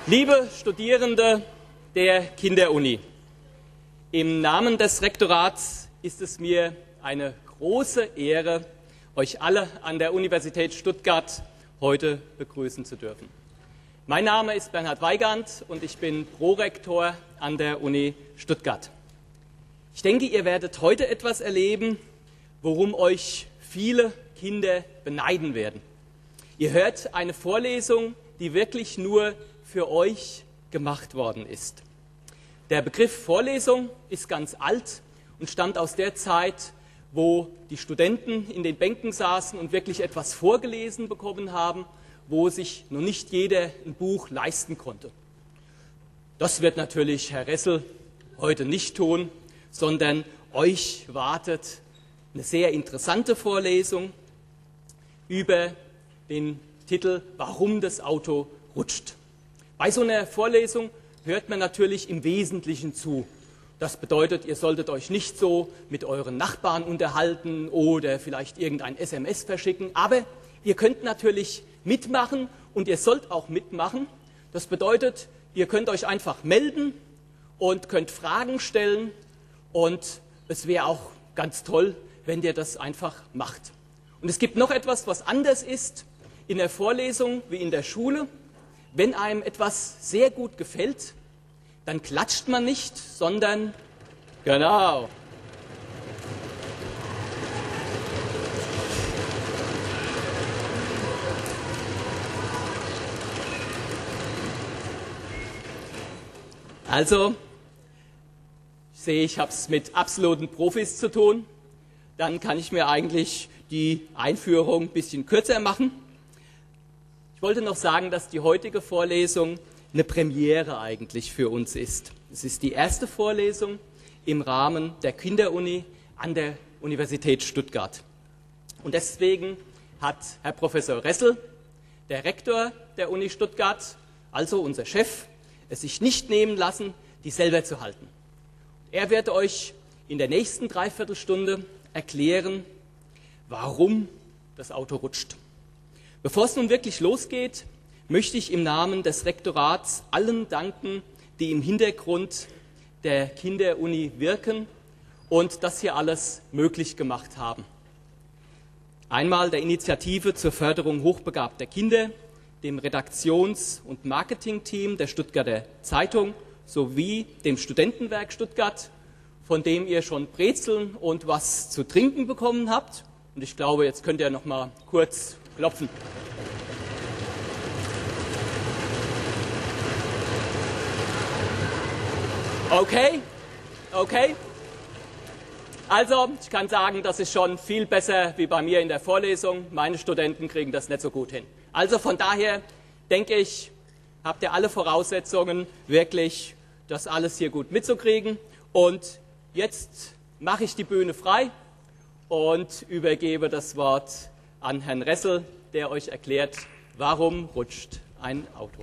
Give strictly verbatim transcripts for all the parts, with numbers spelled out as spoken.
Liebe Studierende der Kinderuni, im Namen des Rektorats ist es mir eine große Ehre, euch alle an der Universität Stuttgart heute begrüßen zu dürfen. Mein Name ist Bernhard Weigand und ich bin Prorektor an der Uni Stuttgart. Ich denke, ihr werdet heute etwas erleben, worum euch viele Kinder beneiden werden. Ihr hört eine Vorlesung, die wirklich nur für euch gemacht worden ist. Der Begriff Vorlesung ist ganz alt und stammt aus der Zeit, wo die Studenten in den Bänken saßen und wirklich etwas vorgelesen bekommen haben, wo sich noch nicht jeder ein Buch leisten konnte. Das wird natürlich Herr Ressel heute nicht tun, sondern euch wartet eine sehr interessante Vorlesung über den Titel Warum das Auto rutscht. Bei so einer Vorlesung hört man natürlich im Wesentlichen zu. Das bedeutet, ihr solltet euch nicht so mit euren Nachbarn unterhalten oder vielleicht irgendein S M S verschicken, aber ihr könnt natürlich mitmachen und ihr sollt auch mitmachen. Das bedeutet, ihr könnt euch einfach melden und könnt Fragen stellen und es wäre auch ganz toll, wenn ihr das einfach macht. Und es gibt noch etwas, was anders ist in der Vorlesung wie in der Schule. Wenn einem etwas sehr gut gefällt, dann klatscht man nicht, sondern genau. Also, ich sehe, ich habe es mit absoluten Profis zu tun. Dann kann ich mir eigentlich die Einführung ein bisschen kürzer machen. Ich wollte noch sagen, dass die heutige Vorlesung eine Premiere eigentlich für uns ist. Es ist die erste Vorlesung im Rahmen der Kinderuni an der Universität Stuttgart. Und deswegen hat Herr Professor Ressel, der Rektor der Uni Stuttgart, also unser Chef, es sich nicht nehmen lassen, die selber zu halten. Er wird euch in der nächsten Dreiviertelstunde erklären, warum das Auto rutscht. Bevor es nun wirklich losgeht, möchte ich im Namen des Rektorats allen danken, die im Hintergrund der Kinderuni wirken und das hier alles möglich gemacht haben. Einmal der Initiative zur Förderung hochbegabter Kinder, dem Redaktions- und Marketingteam der Stuttgarter Zeitung sowie dem Studentenwerk Stuttgart, von dem ihr schon Brezeln und was zu trinken bekommen habt. Und ich glaube, jetzt könnt ihr noch mal kurz klopfen. Okay, okay. Also, ich kann sagen, das ist schon viel besser wie bei mir in der Vorlesung. Meine Studenten kriegen das nicht so gut hin. Also von daher denke ich, habt ihr alle Voraussetzungen, wirklich das alles hier gut mitzukriegen. Und jetzt mache ich die Bühne frei und übergebe das Wort an Herrn Ressel, der euch erklärt, warum rutscht ein Auto.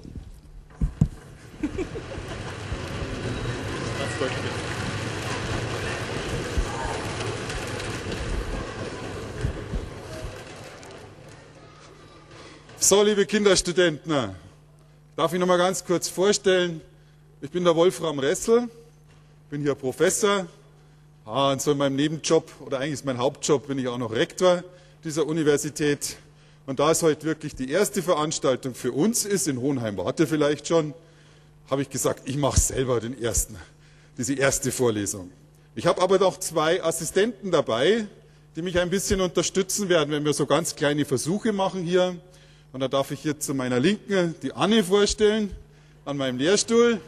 So, liebe Kinderstudenten, darf ich noch mal ganz kurz vorstellen, ich bin der Wolfram Ressel, bin hier Professor, ah, und so in meinem Nebenjob, oder eigentlich ist mein Hauptjob, bin ich auch noch Rektor dieser Universität. Und da es heute wirklich die erste Veranstaltung für uns ist, in Hohenheim wart ihr vielleicht schon, habe ich gesagt, ich mache selber den ersten, diese erste Vorlesung. Ich habe aber noch zwei Assistenten dabei, die mich ein bisschen unterstützen werden, wenn wir so ganz kleine Versuche machen hier. Und da darf ich hier zu meiner Linken die Anne vorstellen, an meinem Lehrstuhl.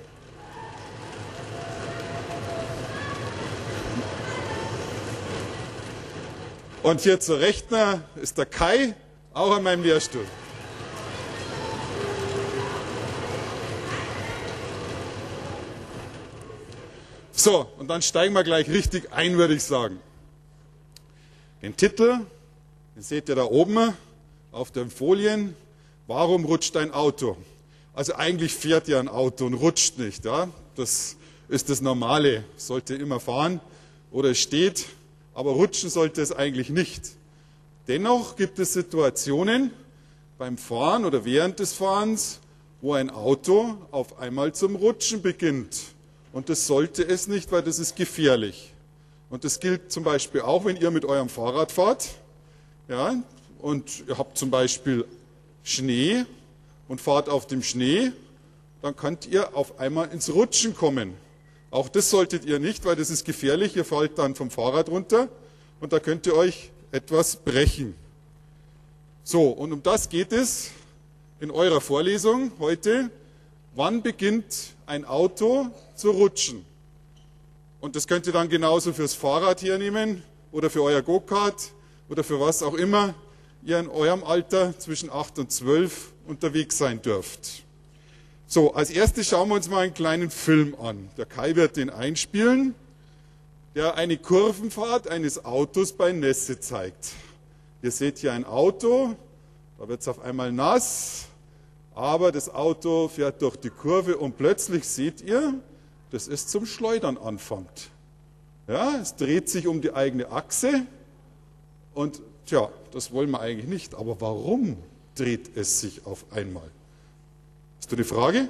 Und hier zur Rechten ist der Kai, auch an meinem Lehrstuhl. So, und dann steigen wir gleich richtig ein, würde ich sagen. Den Titel, den seht ihr da oben auf den Folien. Warum rutscht ein Auto? Also eigentlich fährt ja ein Auto und rutscht nicht. Ja? Das ist das Normale, sollte immer fahren oder es steht, aber rutschen sollte es eigentlich nicht. Dennoch gibt es Situationen beim Fahren oder während des Fahrens, wo ein Auto auf einmal zum Rutschen beginnt. Und das sollte es nicht, weil das ist gefährlich. Und das gilt zum Beispiel auch, wenn ihr mit eurem Fahrrad fahrt, ja, und ihr habt zum Beispiel Schnee und fahrt auf dem Schnee, dann könnt ihr auf einmal ins Rutschen kommen. Auch das solltet ihr nicht, weil das ist gefährlich. Ihr fallt dann vom Fahrrad runter und da könnt ihr euch etwas brechen. So, und um das geht es in eurer Vorlesung heute. Wann beginnt ein Auto zu rutschen? Und das könnt ihr dann genauso fürs Fahrrad hernehmen oder für euer Go-Kart oder für was auch immer ihr in eurem Alter zwischen acht und zwölf unterwegs sein dürft. So, als erstes schauen wir uns mal einen kleinen Film an. Der Kai wird den einspielen, der eine Kurvenfahrt eines Autos bei Nässe zeigt. Ihr seht hier ein Auto, da wird es auf einmal nass, aber das Auto fährt durch die Kurve und plötzlich seht ihr, dass es zum Schleudern anfängt. Ja, es dreht sich um die eigene Achse und tja, das wollen wir eigentlich nicht. Aber warum dreht es sich auf einmal? Hast du eine Frage?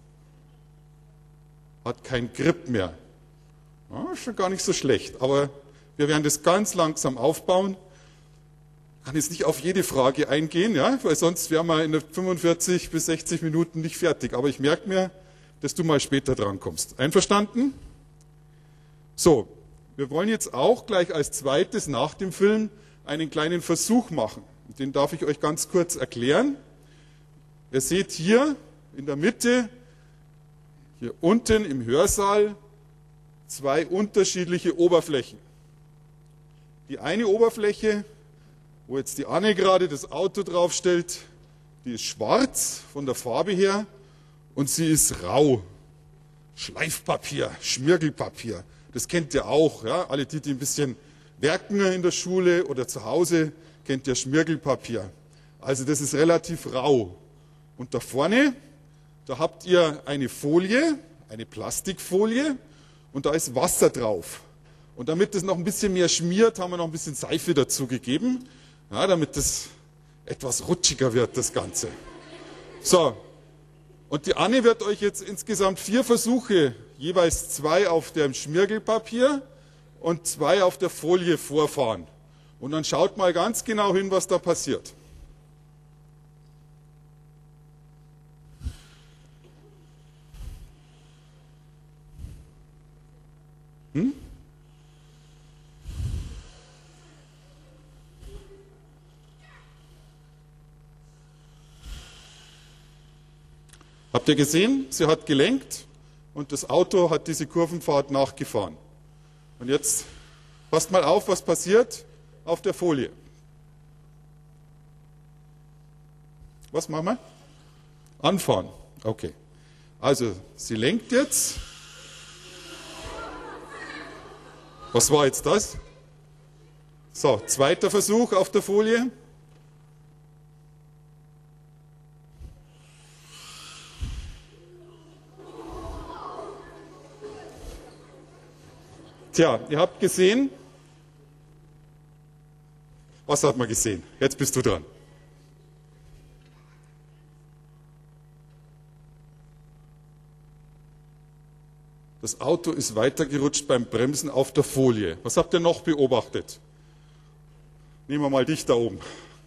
Hat kein Grip mehr. Ja, ist schon gar nicht so schlecht, aber wir werden das ganz langsam aufbauen. Ich kann jetzt nicht auf jede Frage eingehen, ja, weil sonst wären wir in fünfundvierzig bis sechzig Minuten nicht fertig. Aber ich merke mir, dass du mal später dran kommst. Einverstanden? So, wir wollen jetzt auch gleich als zweites nach dem Film einen kleinen Versuch machen. Den darf ich euch ganz kurz erklären. Ihr seht hier in der Mitte, hier unten im Hörsaal, zwei unterschiedliche Oberflächen. Die eine Oberfläche, wo jetzt die Anne gerade das Auto draufstellt, die ist schwarz von der Farbe her und sie ist rau. Schleifpapier, Schmirgelpapier, das kennt ihr auch. Ja? Alle die, die ein bisschen werken in der Schule oder zu Hause, kennt ihr Schmirgelpapier. Also das ist relativ rau. Und da vorne, da habt ihr eine Folie, eine Plastikfolie und da ist Wasser drauf. Und damit das noch ein bisschen mehr schmiert, haben wir noch ein bisschen Seife dazu gegeben, ja, damit das etwas rutschiger wird, das Ganze. So, und die Anne wird euch jetzt insgesamt vier Versuche, jeweils zwei auf dem Schmirgelpapier und zwei auf der Folie vorfahren. Und dann schaut mal ganz genau hin, was da passiert. Hm? Habt ihr gesehen? Sie hat gelenkt und das Auto hat diese Kurvenfahrt nachgefahren. Und jetzt passt mal auf, was passiert auf der Folie. Was machen wir? Anfahren. Okay. Also, sie lenkt jetzt. Was war jetzt das? So, zweiter Versuch auf der Folie. Tja, ihr habt gesehen. Was hat man gesehen? Jetzt bist du dran. Das Auto ist weitergerutscht beim Bremsen auf der Folie. Was habt ihr noch beobachtet? Nehmen wir mal dich da oben.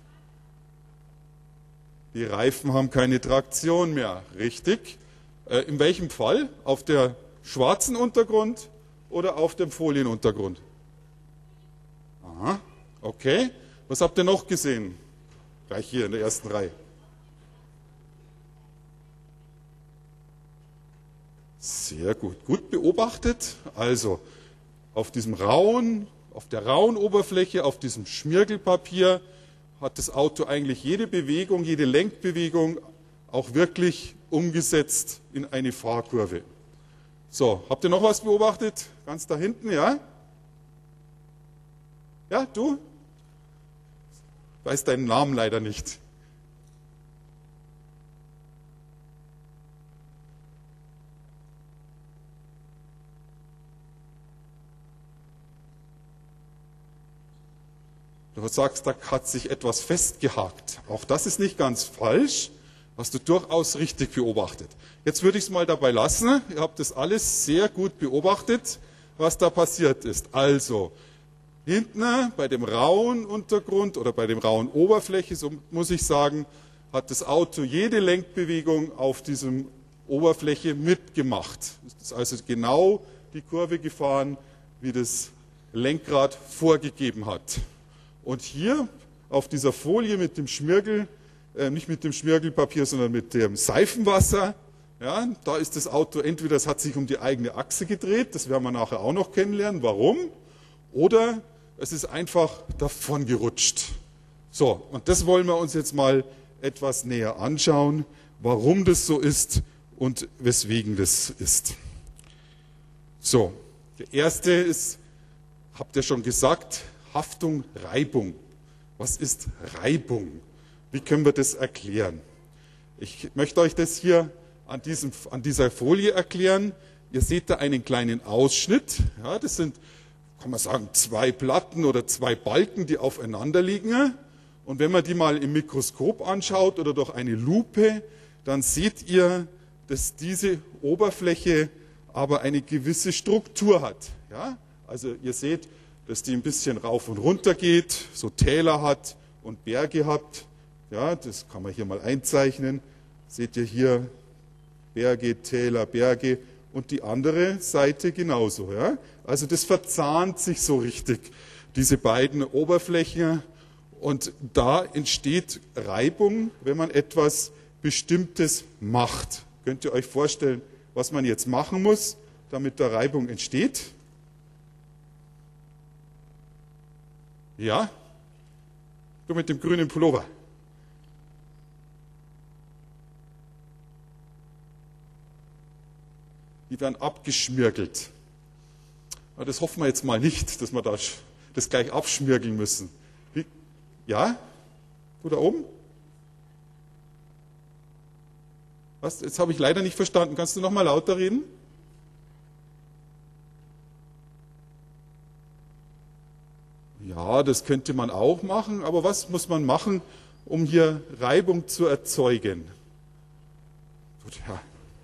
Die Reifen haben keine Traktion mehr. Richtig. Äh, in welchem Fall? Auf der schwarzen Untergrund oder auf dem Folienuntergrund? Aha, okay. Was habt ihr noch gesehen? Gleich hier in der ersten Reihe. Sehr gut. Gut beobachtet. Also auf diesem rauen, auf der rauen Oberfläche, auf diesem Schmirgelpapier hat das Auto eigentlich jede Bewegung, jede Lenkbewegung auch wirklich umgesetzt in eine Fahrkurve. So, habt ihr noch was beobachtet? Ganz da hinten, ja? Ja, du? Ich weiß deinen Namen leider nicht. Du sagst, da hat sich etwas festgehakt. Auch das ist nicht ganz falsch. Hast du durchaus richtig beobachtet. Jetzt würde ich es mal dabei lassen. Ihr habt das alles sehr gut beobachtet, was da passiert ist. Also, hinten bei dem rauen Untergrund oder bei dem rauen Oberfläche, so muss ich sagen, hat das Auto jede Lenkbewegung auf diesem Oberfläche mitgemacht. Es ist also genau die Kurve gefahren, wie das Lenkrad vorgegeben hat. Und hier auf dieser Folie mit dem Schmirgel, äh, nicht mit dem Schmirgelpapier, sondern mit dem Seifenwasser, ja, da ist das Auto entweder, es hat sich um die eigene Achse gedreht, das werden wir nachher auch noch kennenlernen, warum, oder es ist einfach davon gerutscht. So, und das wollen wir uns jetzt mal etwas näher anschauen, warum das so ist und weswegen das ist. So, der erste ist, habt ihr schon gesagt, Haftung, Reibung. Was ist Reibung? Wie können wir das erklären? Ich möchte euch das hier an, diesem, an dieser Folie erklären. Ihr seht da einen kleinen Ausschnitt. Ja, das sind, kann man sagen, zwei Platten oder zwei Balken, die aufeinander liegen. Und wenn man die mal im Mikroskop anschaut oder durch eine Lupe, dann seht ihr, dass diese Oberfläche aber eine gewisse Struktur hat. Ja? Also ihr seht, dass die ein bisschen rauf und runter geht, so Täler hat und Berge hat. Ja, das kann man hier mal einzeichnen. Seht ihr hier Berge, Täler, Berge und die andere Seite genauso. Ja? Also das verzahnt sich so richtig, diese beiden Oberflächen. Und da entsteht Reibung, wenn man etwas Bestimmtes macht. Könnt ihr euch vorstellen, was man jetzt machen muss, damit da Reibung entsteht? Ja? Du mit dem grünen Pullover. Die werden abgeschmirgelt. Aber das hoffen wir jetzt mal nicht, dass wir da das gleich abschmirgeln müssen. Wie? Ja? Du da oben? Was? Jetzt habe ich leider nicht verstanden. Kannst du noch mal lauter reden? Ja, das könnte man auch machen, aber was muss man machen, um hier Reibung zu erzeugen? Gut, ja.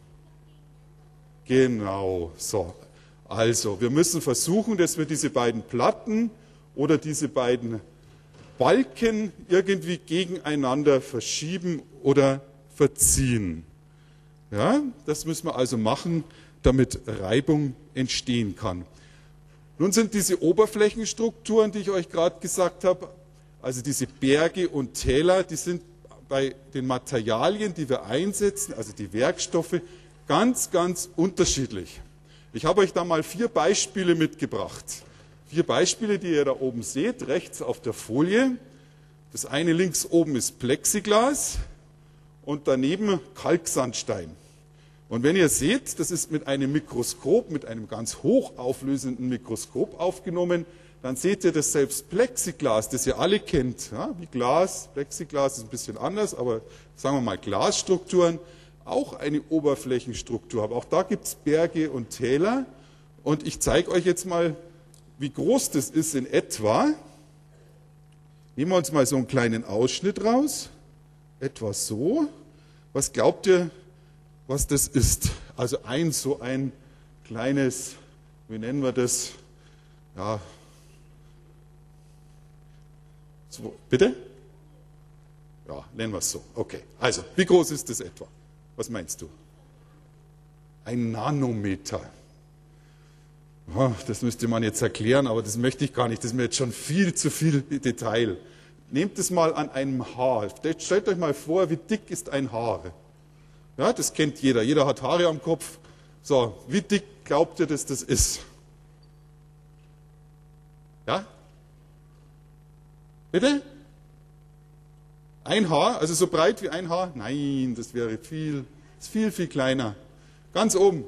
Genau, so. Also, wir müssen versuchen, dass wir diese beiden Platten oder diese beiden Balken irgendwie gegeneinander verschieben oder verziehen. Ja, das müssen wir also machen, damit Reibung entstehen kann. Nun sind diese Oberflächenstrukturen, die ich euch gerade gesagt habe, also diese Berge und Täler, die sind bei den Materialien, die wir einsetzen, also die Werkstoffe, ganz, ganz unterschiedlich. Ich habe euch da mal vier Beispiele mitgebracht. Vier Beispiele, die ihr da oben seht, rechts auf der Folie. Das eine links oben ist Plexiglas und daneben Kalksandstein. Und wenn ihr seht, das ist mit einem Mikroskop, mit einem ganz hochauflösenden Mikroskop aufgenommen, dann seht ihr, dass selbst Plexiglas, das ihr alle kennt, ja, wie Glas, Plexiglas ist ein bisschen anders, aber sagen wir mal Glasstrukturen, auch eine Oberflächenstruktur haben. Auch da gibt es Berge und Täler. Und ich zeige euch jetzt mal, wie groß das ist in etwa. Nehmen wir uns mal so einen kleinen Ausschnitt raus. Etwa so. Was glaubt ihr, was das ist? Also ein so ein kleines, wie nennen wir das? Ja. So, bitte? Ja, nennen wir es so. Okay. Also, wie groß ist das etwa? Was meinst du? Ein Nanometer. Oh, das müsste man jetzt erklären, aber das möchte ich gar nicht. Das ist mir jetzt schon viel zu viel Detail. Nehmt es mal an einem Haar. Stellt euch mal vor, wie dick ist ein Haar. Ja, das kennt jeder. Jeder hat Haare am Kopf. So, wie dick glaubt ihr, dass das ist? Ja? Bitte? Ein Haar, also so breit wie ein Haar? Nein, das wäre viel, ist viel, viel kleiner. Ganz oben.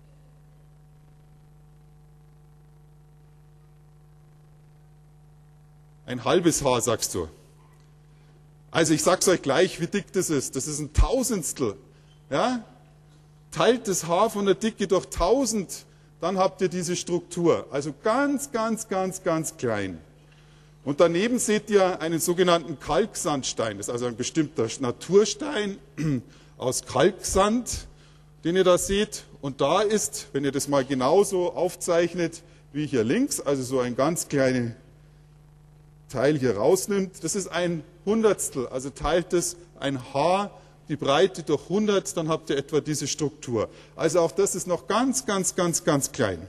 Ein halbes Haar, sagst du. Also ich sag's euch gleich, wie dick das ist. Das ist ein Tausendstel. Ja? Teilt das Haar von der Dicke durch tausend, dann habt ihr diese Struktur. Also ganz, ganz, ganz, ganz klein. Und daneben seht ihr einen sogenannten Kalksandstein. Das ist also ein bestimmter Naturstein aus Kalksand, den ihr da seht. Und da ist, wenn ihr das mal genauso aufzeichnet wie hier links, also so ein ganz kleines Teil hier rausnimmt, das ist ein Hundertstel, also teilt es ein Haar, die Breite durch hundert, dann habt ihr etwa diese Struktur. Also auch das ist noch ganz, ganz, ganz, ganz klein.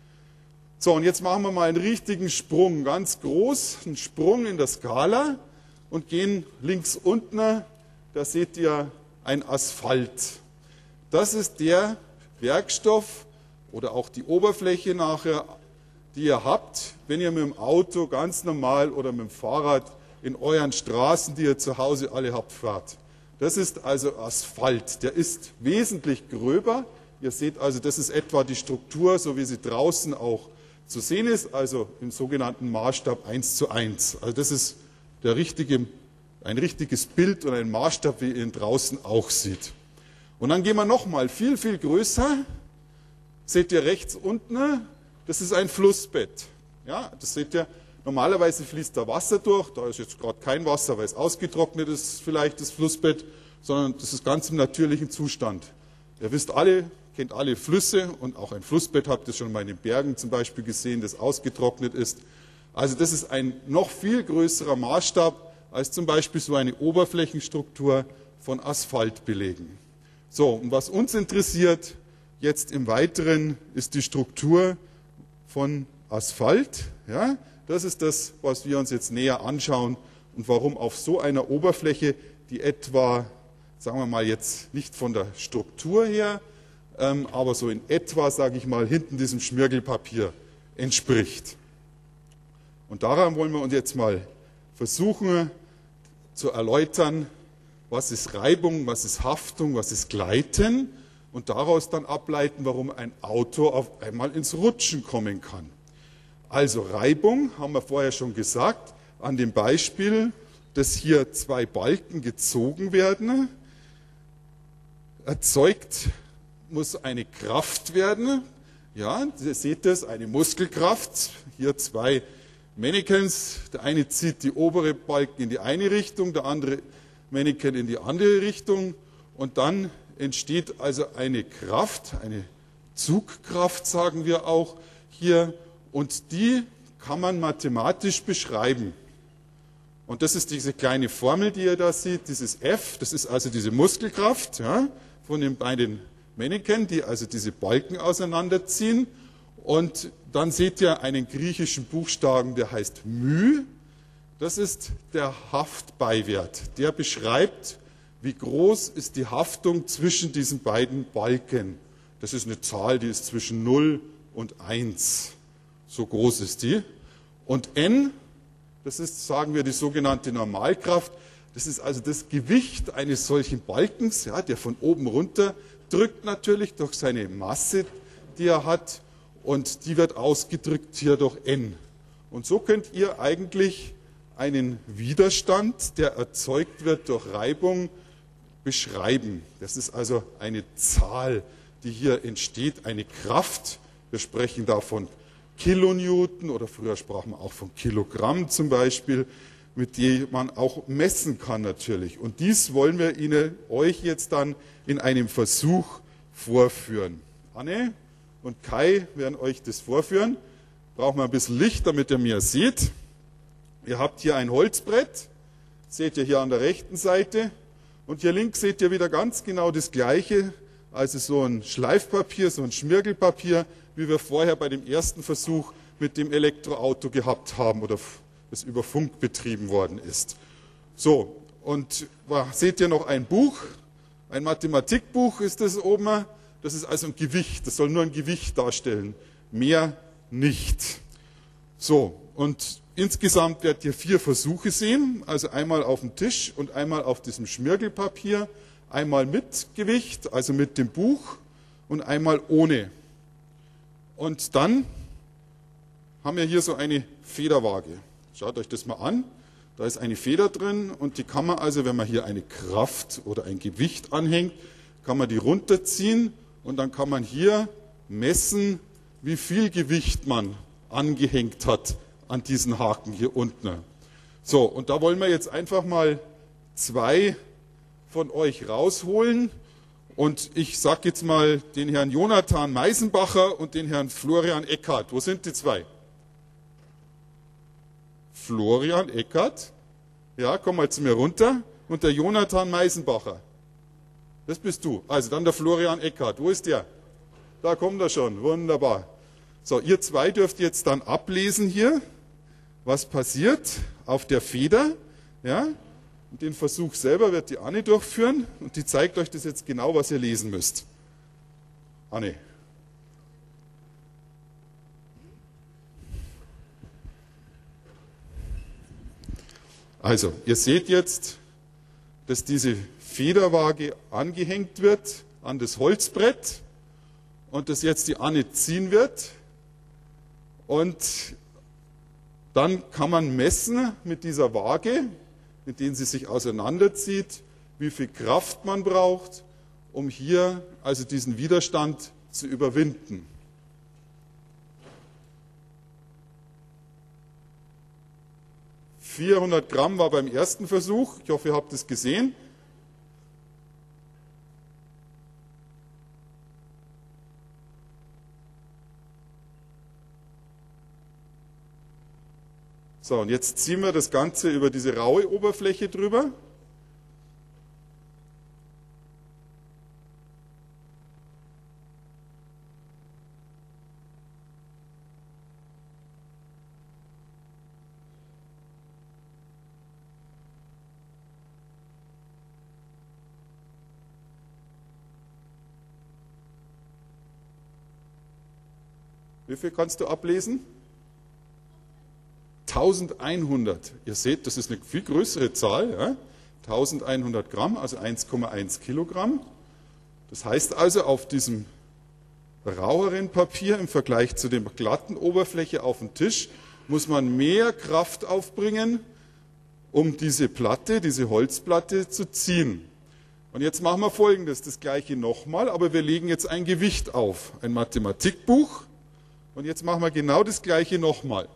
So, und jetzt machen wir mal einen richtigen Sprung, ganz groß, einen Sprung in der Skala und gehen links unten, da seht ihr ein Asphalt. Das ist der Werkstoff oder auch die Oberfläche nachher, die ihr habt, wenn ihr mit dem Auto ganz normal oder mit dem Fahrrad in euren Straßen, die ihr zu Hause alle habt, fahrt. Das ist also Asphalt. Der ist wesentlich gröber. Ihr seht also, das ist etwa die Struktur, so wie sie draußen auch zu sehen ist, also im sogenannten Maßstab eins zu eins. Also das ist der richtige, ein richtiges Bild und ein Maßstab, wie ihr ihn draußen auch seht. Und dann gehen wir nochmal viel, viel größer. Seht ihr rechts unten, das ist ein Flussbett. Ja, das seht ihr, normalerweise fließt da Wasser durch, da ist jetzt gerade kein Wasser, weil es ausgetrocknet ist, vielleicht das Flussbett, sondern das ist ganz im natürlichen Zustand. Ihr wisst alle, kennt alle Flüsse und auch ein Flussbett habt ihr schon mal in den Bergen zum Beispiel gesehen, das ausgetrocknet ist. Also das ist ein noch viel größerer Maßstab als zum Beispiel so eine Oberflächenstruktur von Asphaltbelägen. So, und was uns interessiert jetzt im Weiteren ist die Struktur von Asphalt. Ja, das ist das, was wir uns jetzt näher anschauen und warum auf so einer Oberfläche, die etwa, sagen wir mal jetzt nicht von der Struktur her, ähm, aber so in etwa, sage ich mal, hinten diesem Schmirgelpapier entspricht. Und daran wollen wir uns jetzt mal versuchen zu erläutern, was ist Reibung, was ist Haftung, was ist Gleiten und daraus dann ableiten, warum ein Auto auf einmal ins Rutschen kommen kann. Also Reibung, haben wir vorher schon gesagt, an dem Beispiel, dass hier zwei Balken gezogen werden, erzeugt muss eine Kraft werden. Ja, ihr seht das, eine Muskelkraft. Hier zwei Mannequins, der eine zieht die obere Balken in die eine Richtung, der andere Mannequin in die andere Richtung und dann entsteht also eine Kraft, eine Zugkraft sagen wir auch hier und die kann man mathematisch beschreiben. Und das ist diese kleine Formel, die ihr da seht, dieses F, das ist also diese Muskelkraft ja, von den beiden Mannequin, die also diese Balken auseinanderziehen. Und dann seht ihr einen griechischen Buchstaben, der heißt μ. Das ist der Haftbeiwert. Der beschreibt, wie groß ist die Haftung zwischen diesen beiden Balken. Das ist eine Zahl, die ist zwischen null und eins. So groß ist die. Und N, das ist, sagen wir, die sogenannte Normalkraft. Das ist also das Gewicht eines solchen Balkens, ja, der von oben runter drückt natürlich durch seine Masse, die er hat. Und die wird ausgedrückt hier durch N. Und so könnt ihr eigentlich einen Widerstand, der erzeugt wird durch Reibung, beschreiben. Das ist also eine Zahl, die hier entsteht, eine Kraft. Wir sprechen da von Kilonewton oder früher sprachen wir auch von Kilogramm zum Beispiel, mit der man auch messen kann natürlich. Und dies wollen wir Ihnen, euch jetzt dann in einem Versuch vorführen. Anne und Kai werden euch das vorführen. Brauchen wir ein bisschen Licht, damit ihr mir seht. Ihr habt hier ein Holzbrett, seht ihr hier an der rechten Seite. Und hier links seht ihr wieder ganz genau das Gleiche, also so ein Schleifpapier, so ein Schmirgelpapier, wie wir vorher bei dem ersten Versuch mit dem Elektroauto gehabt haben oder das über Funk betrieben worden ist. So, und seht ihr noch ein Buch, ein Mathematikbuch ist das oben. Das ist also ein Gewicht, das soll nur ein Gewicht darstellen, mehr nicht. So, und insgesamt werdet ihr vier Versuche sehen, also einmal auf dem Tisch und einmal auf diesem Schmirgelpapier, einmal mit Gewicht, also mit dem Buch und einmal ohne. Und dann haben wir hier so eine Federwaage. Schaut euch das mal an. Da ist eine Feder drin und die kann man also, wenn man hier eine Kraft oder ein Gewicht anhängt, kann man die runterziehen und dann kann man hier messen, wie viel Gewicht man angehängt hat an diesen Haken hier unten. So, und da wollen wir jetzt einfach mal zwei von euch rausholen. Und ich sage jetzt mal den Herrn Jonathan Meisenbacher und den Herrn Florian Eckhardt. Wo sind die zwei? Florian Eckhardt. Ja, komm mal zu mir runter. Und der Jonathan Meisenbacher. Das bist du. Also dann der Florian Eckhardt. Wo ist der? Da kommt er schon. Wunderbar. So, ihr zwei dürft jetzt dann ablesen hier, was passiert auf der Feder. Ja? Und den Versuch selber wird die Anne durchführen und die zeigt euch das jetzt genau, was ihr lesen müsst. Anne. Also, ihr seht jetzt, dass diese Federwaage angehängt wird an das Holzbrett und dass jetzt die Anne ziehen wird. Und dann kann man messen mit dieser Waage, mit denen sie sich auseinanderzieht, wie viel Kraft man braucht, um hier also diesen Widerstand zu überwinden. vierhundert Gramm war beim ersten Versuch. Ich hoffe, ihr habt es gesehen. So, und jetzt ziehen wir das Ganze über diese raue Oberfläche drüber. Wie viel kannst du ablesen? eintausendeinhundert. Ihr seht, das ist eine viel größere Zahl. Ja? eintausendeinhundert Gramm, also eins Komma eins Kilogramm. Das heißt also, auf diesem raueren Papier im Vergleich zu der glatten Oberfläche auf dem Tisch muss man mehr Kraft aufbringen, um diese Platte, diese Holzplatte zu ziehen. Und jetzt machen wir Folgendes, das gleiche nochmal, aber wir legen jetzt ein Gewicht auf, ein Mathematikbuch. Und jetzt machen wir genau das gleiche nochmal.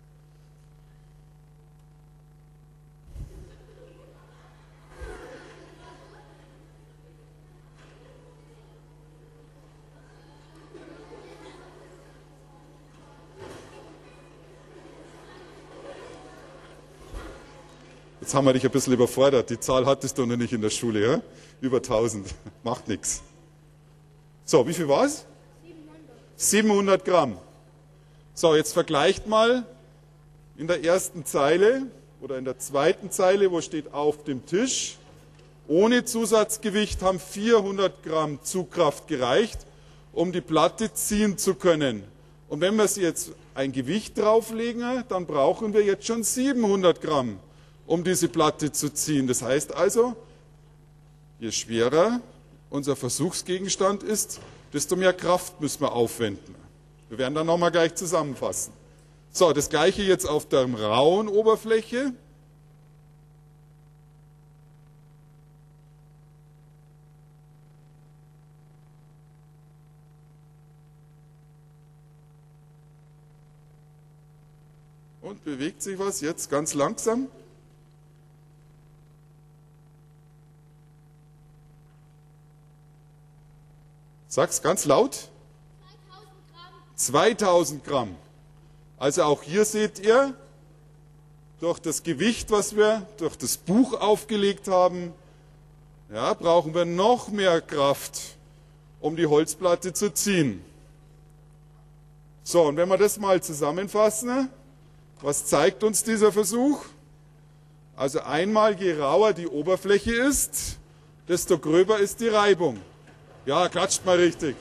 Jetzt haben wir dich ein bisschen überfordert. Die Zahl hattest du noch nicht in der Schule, ja? Über tausend. Macht nichts. So, wie viel war es? siebenhundert Gramm. So, jetzt vergleicht mal in der ersten Zeile oder in der zweiten Zeile, wo steht auf dem Tisch. Ohne Zusatzgewicht haben vierhundert Gramm Zugkraft gereicht, um die Platte ziehen zu können. Und wenn wir sie jetzt ein Gewicht drauflegen, dann brauchen wir jetzt schon siebenhundert Gramm, um diese Platte zu ziehen. Das heißt also, je schwerer unser Versuchsgegenstand ist, desto mehr Kraft müssen wir aufwenden. Wir werden dann nochmal gleich zusammenfassen. So, das gleiche jetzt auf der rauen Oberfläche. Und bewegt sich was jetzt ganz langsam? Sag's ganz laut. zweitausend Gramm. Also auch hier seht ihr, durch das Gewicht, was wir durch das Buch aufgelegt haben, ja, brauchen wir noch mehr Kraft, um die Holzplatte zu ziehen. So, und wenn wir das mal zusammenfassen, was zeigt uns dieser Versuch? Also einmal, je rauer die Oberfläche ist, desto gröber ist die Reibung. Ja, klatscht mal richtig.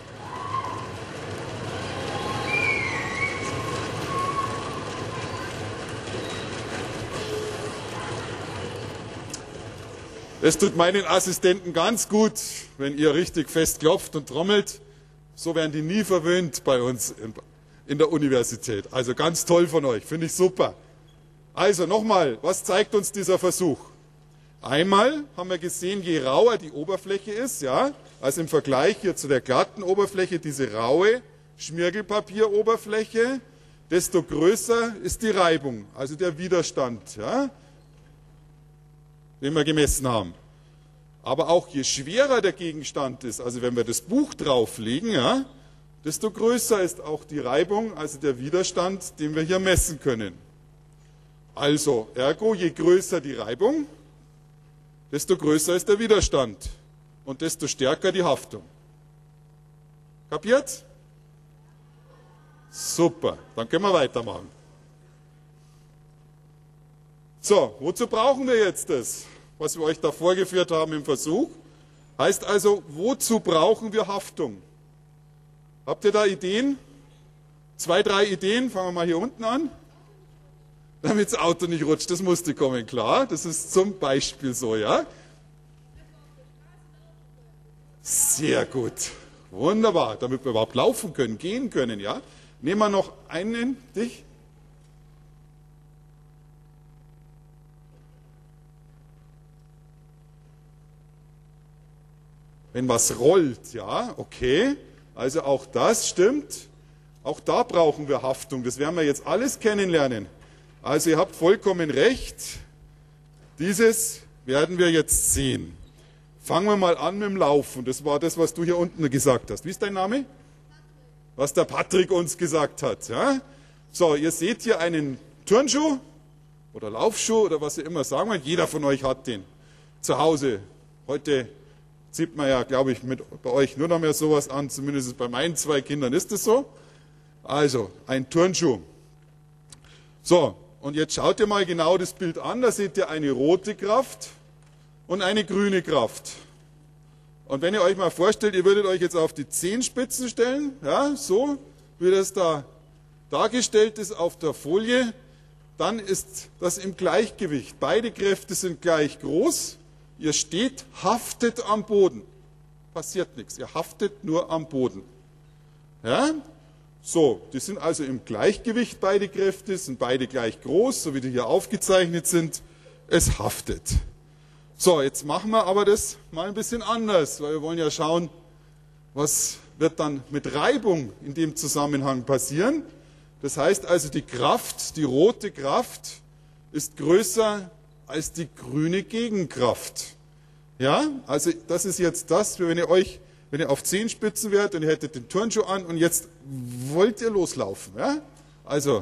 Es tut meinen Assistenten ganz gut, wenn ihr richtig fest klopft und trommelt. So werden die nie verwöhnt bei uns in der Universität. Also ganz toll von euch, finde ich super. Also nochmal, was zeigt uns dieser Versuch? Einmal haben wir gesehen, je rauer die Oberfläche ist, ja, also im Vergleich hier zu der glatten Oberfläche, diese raue Schmirgelpapieroberfläche, desto größer ist die Reibung, also der Widerstand, ja, den wir gemessen haben. Aber auch je schwerer der Gegenstand ist, also wenn wir das Buch drauflegen, ja, desto größer ist auch die Reibung, also der Widerstand, den wir hier messen können. Also, ergo, je größer die Reibung, desto größer ist der Widerstand und desto stärker die Haftung. Kapiert? Super, dann können wir weitermachen. So, wozu brauchen wir jetzt das, was wir euch da vorgeführt haben im Versuch? Heißt also, wozu brauchen wir Haftung? Habt ihr da Ideen? Zwei, drei Ideen, fangen wir mal hier unten an. Damit das Auto nicht rutscht, das musste kommen, klar. Das ist zum Beispiel so, ja? Sehr gut, wunderbar, damit wir überhaupt laufen können, gehen können, ja? Nehmen wir noch einen, dich. Wenn was rollt, ja, okay. Also auch das stimmt. Auch da brauchen wir Haftung. Das werden wir jetzt alles kennenlernen. Also ihr habt vollkommen recht. Dieses werden wir jetzt sehen. Fangen wir mal an mit dem Laufen. Das war das, was du hier unten gesagt hast. Wie ist dein Name? Was der Patrick uns gesagt hat. Ja? So, ihr seht hier einen Turnschuh oder Laufschuh oder was ihr immer sagen wollt. Jeder von euch hat den zu Hause. Heute sieht man ja, glaube ich, mit, bei euch nur noch mehr sowas an. Zumindest bei meinen zwei Kindern ist es so. Also, ein Turnschuh. So, und jetzt schaut ihr mal genau das Bild an. Da seht ihr eine rote Kraft und eine grüne Kraft. Und wenn ihr euch mal vorstellt, ihr würdet euch jetzt auf die Zehenspitzen stellen, ja, so wie das da dargestellt ist auf der Folie, dann ist das im Gleichgewicht. Beide Kräfte sind gleich groß. Ihr steht, haftet am Boden. Passiert nichts, ihr haftet nur am Boden. Ja? So, die sind also im Gleichgewicht, beide Kräfte, sind beide gleich groß, so wie die hier aufgezeichnet sind. Es haftet. So, jetzt machen wir aber das mal ein bisschen anders, weil wir wollen ja schauen, was wird dann mit Reibung in dem Zusammenhang passieren. Das heißt also, die Kraft, die rote Kraft, ist größer als die grüne Gegenkraft. Ja, also das ist jetzt das, wenn ihr euch, wenn ihr auf Zehenspitzen wärt und ihr hättet den Turnschuh an und jetzt wollt ihr loslaufen. Ja? Also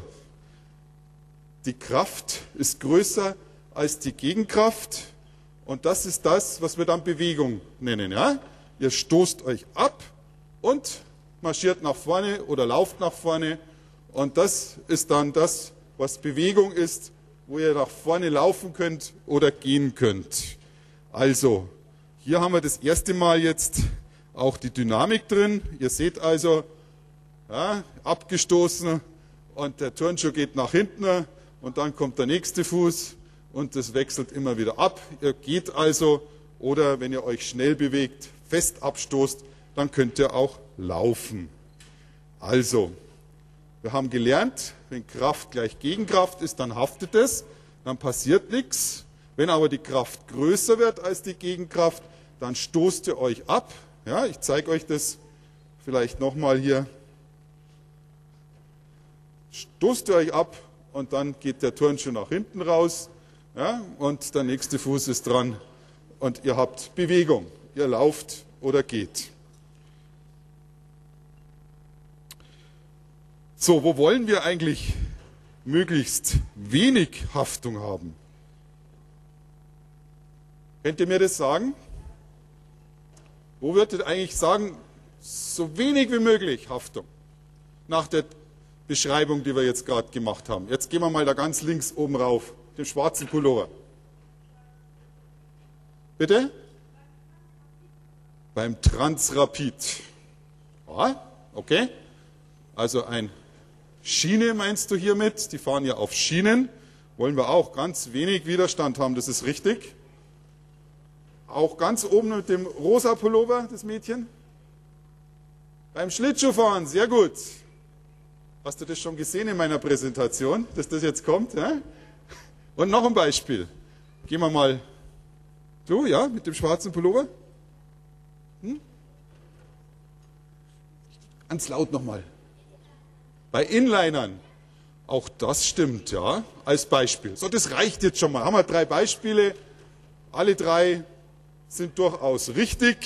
die Kraft ist größer als die Gegenkraft und das ist das, was wir dann Bewegung nennen. Ja? Ihr stoßt euch ab und marschiert nach vorne oder lauft nach vorne und das ist dann das, was Bewegung ist, wo ihr nach vorne laufen könnt oder gehen könnt. Also, hier haben wir das erste Mal jetzt auch die Dynamik drin. Ihr seht also, ja, abgestoßen und der Turnschuh geht nach hinten und dann kommt der nächste Fuß und das wechselt immer wieder ab. Ihr geht also, oder wenn ihr euch schnell bewegt, fest abstoßt, dann könnt ihr auch laufen. Also, wir haben gelernt, wenn Kraft gleich Gegenkraft ist, dann haftet es, dann passiert nichts. Wenn aber die Kraft größer wird als die Gegenkraft, dann stoßt ihr euch ab. Ja, ich zeige euch das vielleicht nochmal hier. Stoßt ihr euch ab und dann geht der Turnschuh nach hinten raus, ja, und der nächste Fuß ist dran und ihr habt Bewegung. Ihr lauft oder geht. So, wo wollen wir eigentlich möglichst wenig Haftung haben? Könnt ihr mir das sagen? Wo würdet ihr eigentlich sagen, so wenig wie möglich Haftung? Nach der Beschreibung, die wir jetzt gerade gemacht haben. Jetzt gehen wir mal da ganz links oben rauf, dem schwarzen Pullover. Bitte? Beim Transrapid. Ah, okay. Also ein Schiene meinst du hiermit? Die fahren ja auf Schienen. Wollen wir auch ganz wenig Widerstand haben, das ist richtig. Auch ganz oben mit dem rosa Pullover, das Mädchen. Beim Schlittschuhfahren, sehr gut. Hast du das schon gesehen in meiner Präsentation, dass das jetzt kommt? Ja? Und noch ein Beispiel. Gehen wir mal. Du, ja, mit dem schwarzen Pullover. Hm? Ganz laut nochmal. Bei Inlinern. Auch das stimmt, ja, als Beispiel. So, das reicht jetzt schon mal. Haben wir drei Beispiele. Alle drei sind durchaus richtig.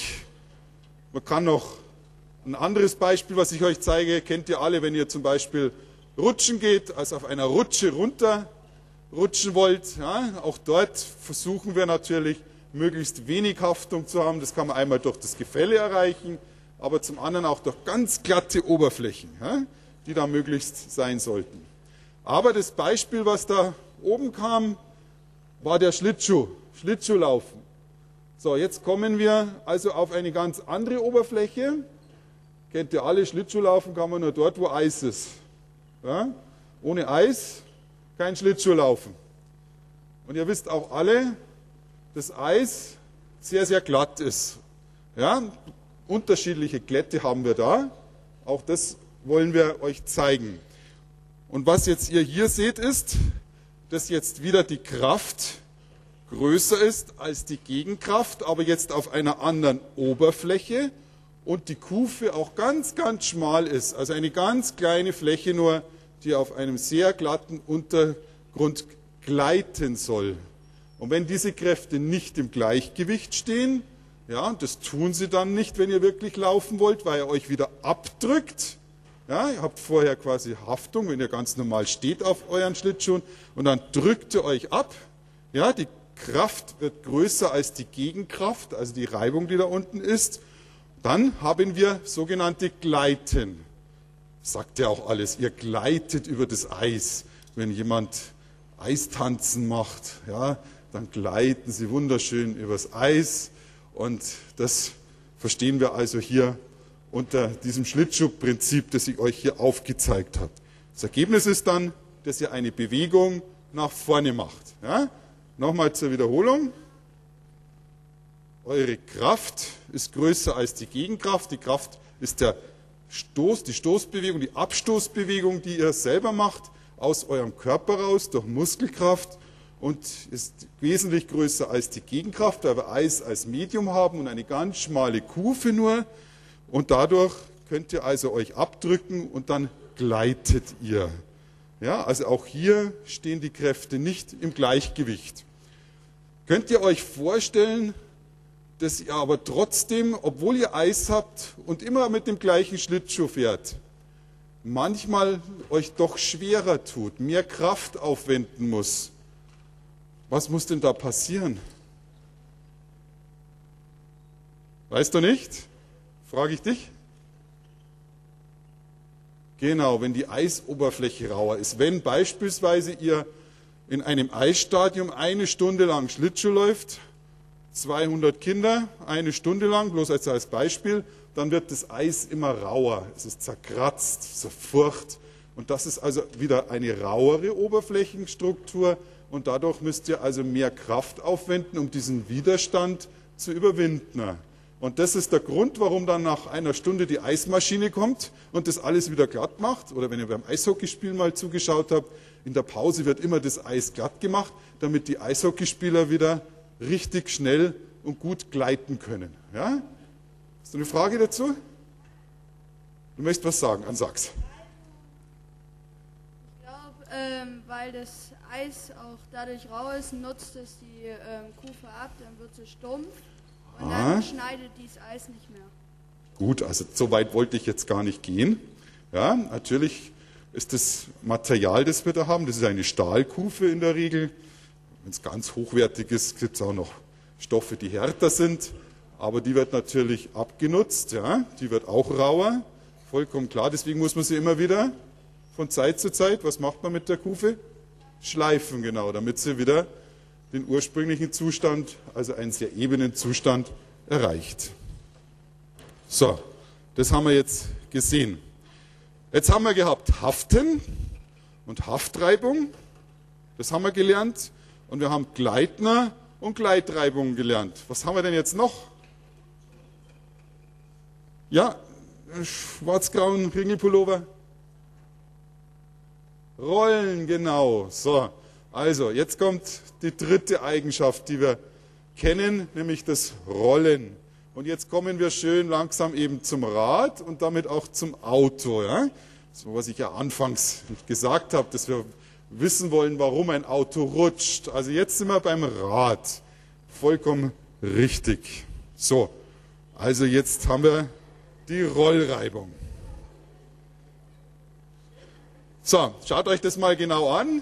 Man kann noch ein anderes Beispiel, was ich euch zeige, kennt ihr alle, wenn ihr zum Beispiel rutschen geht, also auf einer Rutsche runter rutschen wollt. Ja, auch dort versuchen wir natürlich, möglichst wenig Haftung zu haben. Das kann man einmal durch das Gefälle erreichen, aber zum anderen auch durch ganz glatte Oberflächen, ja, die da möglichst sein sollten. Aber das Beispiel, was da oben kam, war der Schlittschuh, Schlittschuhlaufen. So, jetzt kommen wir also auf eine ganz andere Oberfläche. Kennt ihr alle, Schlittschuhlaufen kann man nur dort, wo Eis ist. Ja? Ohne Eis kein Schlittschuhlaufen. Und ihr wisst auch alle, dass Eis sehr, sehr glatt ist. Ja? Unterschiedliche Glätte haben wir da. Auch das wollen wir euch zeigen. Und was jetzt ihr hier seht, ist, dass jetzt wieder die Kraft größer ist als die Gegenkraft, aber jetzt auf einer anderen Oberfläche und die Kufe auch ganz, ganz schmal ist. Also eine ganz kleine Fläche nur, die auf einem sehr glatten Untergrund gleiten soll. Und wenn diese Kräfte nicht im Gleichgewicht stehen, ja, das tun sie dann nicht, wenn ihr wirklich laufen wollt, weil ihr euch wieder abdrückt. Ja, ihr habt vorher quasi Haftung, wenn ihr ganz normal steht auf euren Schlittschuhen und dann drückt ihr euch ab. Ja, die Kraft wird größer als die Gegenkraft, also die Reibung, die da unten ist. Dann haben wir sogenannte Gleiten. Sagt ja auch alles, ihr gleitet über das Eis. Wenn jemand Eistanzen macht, ja, dann gleiten sie wunderschön übers Eis. Und das verstehen wir also hier unter diesem Schlittschuhprinzip, das ich euch hier aufgezeigt habe. Das Ergebnis ist dann, dass ihr eine Bewegung nach vorne macht. Ja? Nochmal zur Wiederholung. Eure Kraft ist größer als die Gegenkraft. Die Kraft ist der Stoß, die Stoßbewegung, die Abstoßbewegung, die ihr selber macht, aus eurem Körper raus, durch Muskelkraft und ist wesentlich größer als die Gegenkraft, weil wir Eis als Medium haben und eine ganz schmale Kufe nur. Und dadurch könnt ihr also euch abdrücken und dann gleitet ihr. Ja, also auch hier stehen die Kräfte nicht im Gleichgewicht. Könnt ihr euch vorstellen, dass ihr aber trotzdem, obwohl ihr Eis habt und immer mit dem gleichen Schlittschuh fährt, manchmal euch doch schwerer tut, mehr Kraft aufwenden muss? Was muss denn da passieren? Weißt du nicht? Frage ich dich. Genau, wenn die Eisoberfläche rauer ist. Wenn beispielsweise ihr in einem Eisstadium eine Stunde lang Schlittschuh läuft, zweihundert Kinder, eine Stunde lang, bloß als, als Beispiel, dann wird das Eis immer rauer. Es ist zerkratzt, zerfurcht. Und das ist also wieder eine rauere Oberflächenstruktur. Und dadurch müsst ihr also mehr Kraft aufwenden, um diesen Widerstand zu überwinden. Und das ist der Grund, warum dann nach einer Stunde die Eismaschine kommt und das alles wieder glatt macht. Oder wenn ihr beim Eishockeyspiel mal zugeschaut habt, in der Pause wird immer das Eis glatt gemacht, damit die Eishockeyspieler wieder richtig schnell und gut gleiten können. Ja? Hast du eine Frage dazu? Du möchtest was sagen, dann sag's. Ich glaube, ähm, weil das Eis auch dadurch rau ist, nutzt es die ähm, Kufe ab, dann wird sie stumpf. Und ah. dann schneidet dieses Eis nicht mehr. Gut, also so weit wollte ich jetzt gar nicht gehen. Ja, natürlich ist das Material, das wir da haben, das ist eine Stahlkufe in der Regel. Wenn es ganz hochwertig ist, gibt es auch noch Stoffe, die härter sind. Aber die wird natürlich abgenutzt, ja, die wird auch rauer, vollkommen klar. Deswegen muss man sie immer wieder von Zeit zu Zeit, was macht man mit der Kufe? Schleifen, genau, damit sie wieder den ursprünglichen Zustand, also einen sehr ebenen Zustand, erreicht. So, das haben wir jetzt gesehen. Jetzt haben wir gehabt Haften und Haftreibung, das haben wir gelernt. Und wir haben Gleitner und Gleitreibung gelernt. Was haben wir denn jetzt noch? Ja, schwarz-grauen Ringelpullover. Rollen, genau. So, also jetzt kommt die dritte Eigenschaft, die wir kennen, nämlich das Rollen. Und jetzt kommen wir schön langsam eben zum Rad und damit auch zum Auto. Ja? so was ich ja anfangs gesagt habe, dass wir wissen wollen, warum ein Auto rutscht. Also jetzt sind wir beim Rad. Vollkommen richtig. So, also jetzt haben wir die Rollreibung. So, schaut euch das mal genau an.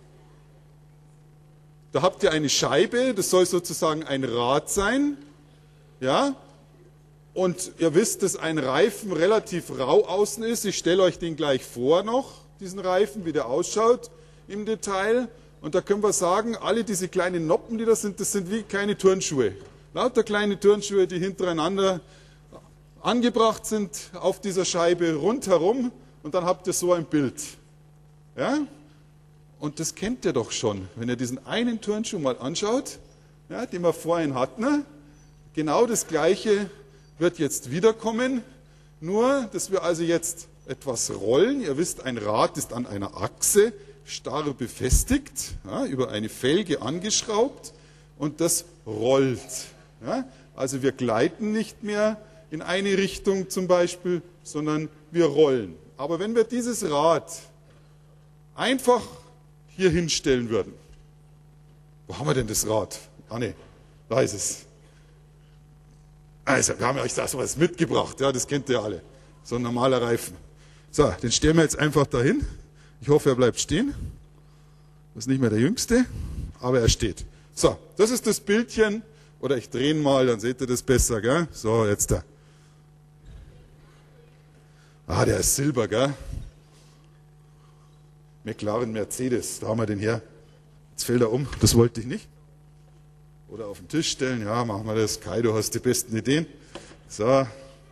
Da habt ihr eine Scheibe, das soll sozusagen ein Rad sein. Ja? Und ihr wisst, dass ein Reifen relativ rau außen ist. Ich stelle euch den gleich vor noch, diesen Reifen, wie der ausschaut im Detail. Und da können wir sagen, alle diese kleinen Noppen, die da sind, das sind wie kleine Turnschuhe. Lauter kleine Turnschuhe, die hintereinander angebracht sind auf dieser Scheibe rundherum. Und dann habt ihr so ein Bild. Ja? Und das kennt ihr doch schon, wenn ihr diesen einen Turnschuh mal anschaut, ja, den wir vorhin hatten. Ne? Genau das Gleiche wird jetzt wiederkommen, nur dass wir also jetzt etwas rollen. Ihr wisst, ein Rad ist an einer Achse starr befestigt, ja, über eine Felge angeschraubt und das rollt. Ja? Also wir gleiten nicht mehr in eine Richtung zum Beispiel, sondern wir rollen. Aber wenn wir dieses Rad einfach hier hinstellen würden. Wo haben wir denn das Rad? Ah ne, da ist es. Also, wir haben euch das was mitgebracht, ja, das kennt ihr alle. So ein normaler Reifen. So, den stellen wir jetzt einfach dahin. Ich hoffe, er bleibt stehen. Das ist nicht mehr der Jüngste, aber er steht. So, das ist das Bildchen. Oder ich drehe ihn mal, dann seht ihr das besser, gell? So, jetzt da. Ah, der ist silber, gell? McLaren Mercedes, da haben wir den her. Jetzt fällt er um, das wollte ich nicht. Oder auf den Tisch stellen, ja, machen wir das. Kai, du hast die besten Ideen. So.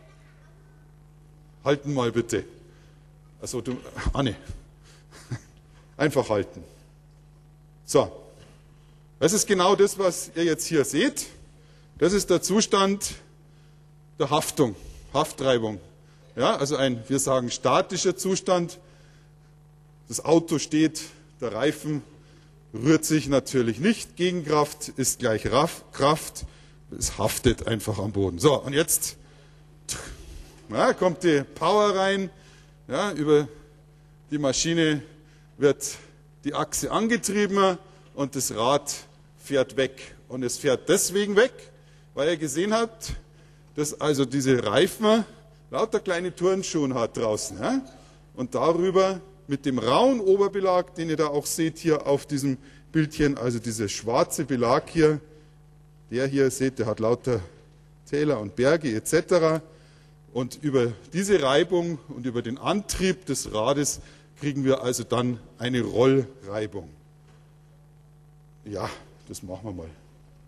Halten mal bitte. Also du, Anne. Einfach halten. So. Das ist genau das, was ihr jetzt hier seht. Das ist der Zustand der Haftung, Haftreibung. Ja, also ein, wir sagen, statischer Zustand. Das Auto steht, der Reifen rührt sich natürlich nicht. Gegenkraft ist gleich Kraft. Es haftet einfach am Boden. So, und jetzt ja, kommt die Power rein. Ja, über die Maschine wird die Achse angetrieben und das Rad fährt weg. Und es fährt deswegen weg, weil ihr gesehen habt, dass also diese Reifen lauter kleine Turnschuhe hat draußen. Ja? Und darüber mit dem rauen Oberbelag, den ihr da auch seht hier auf diesem Bildchen, also dieser schwarze Belag hier, der hier seht, der hat lauter Täler und Berge et cetera. Und über diese Reibung und über den Antrieb des Rades kriegen wir also dann eine Rollreibung. Ja, das machen wir mal.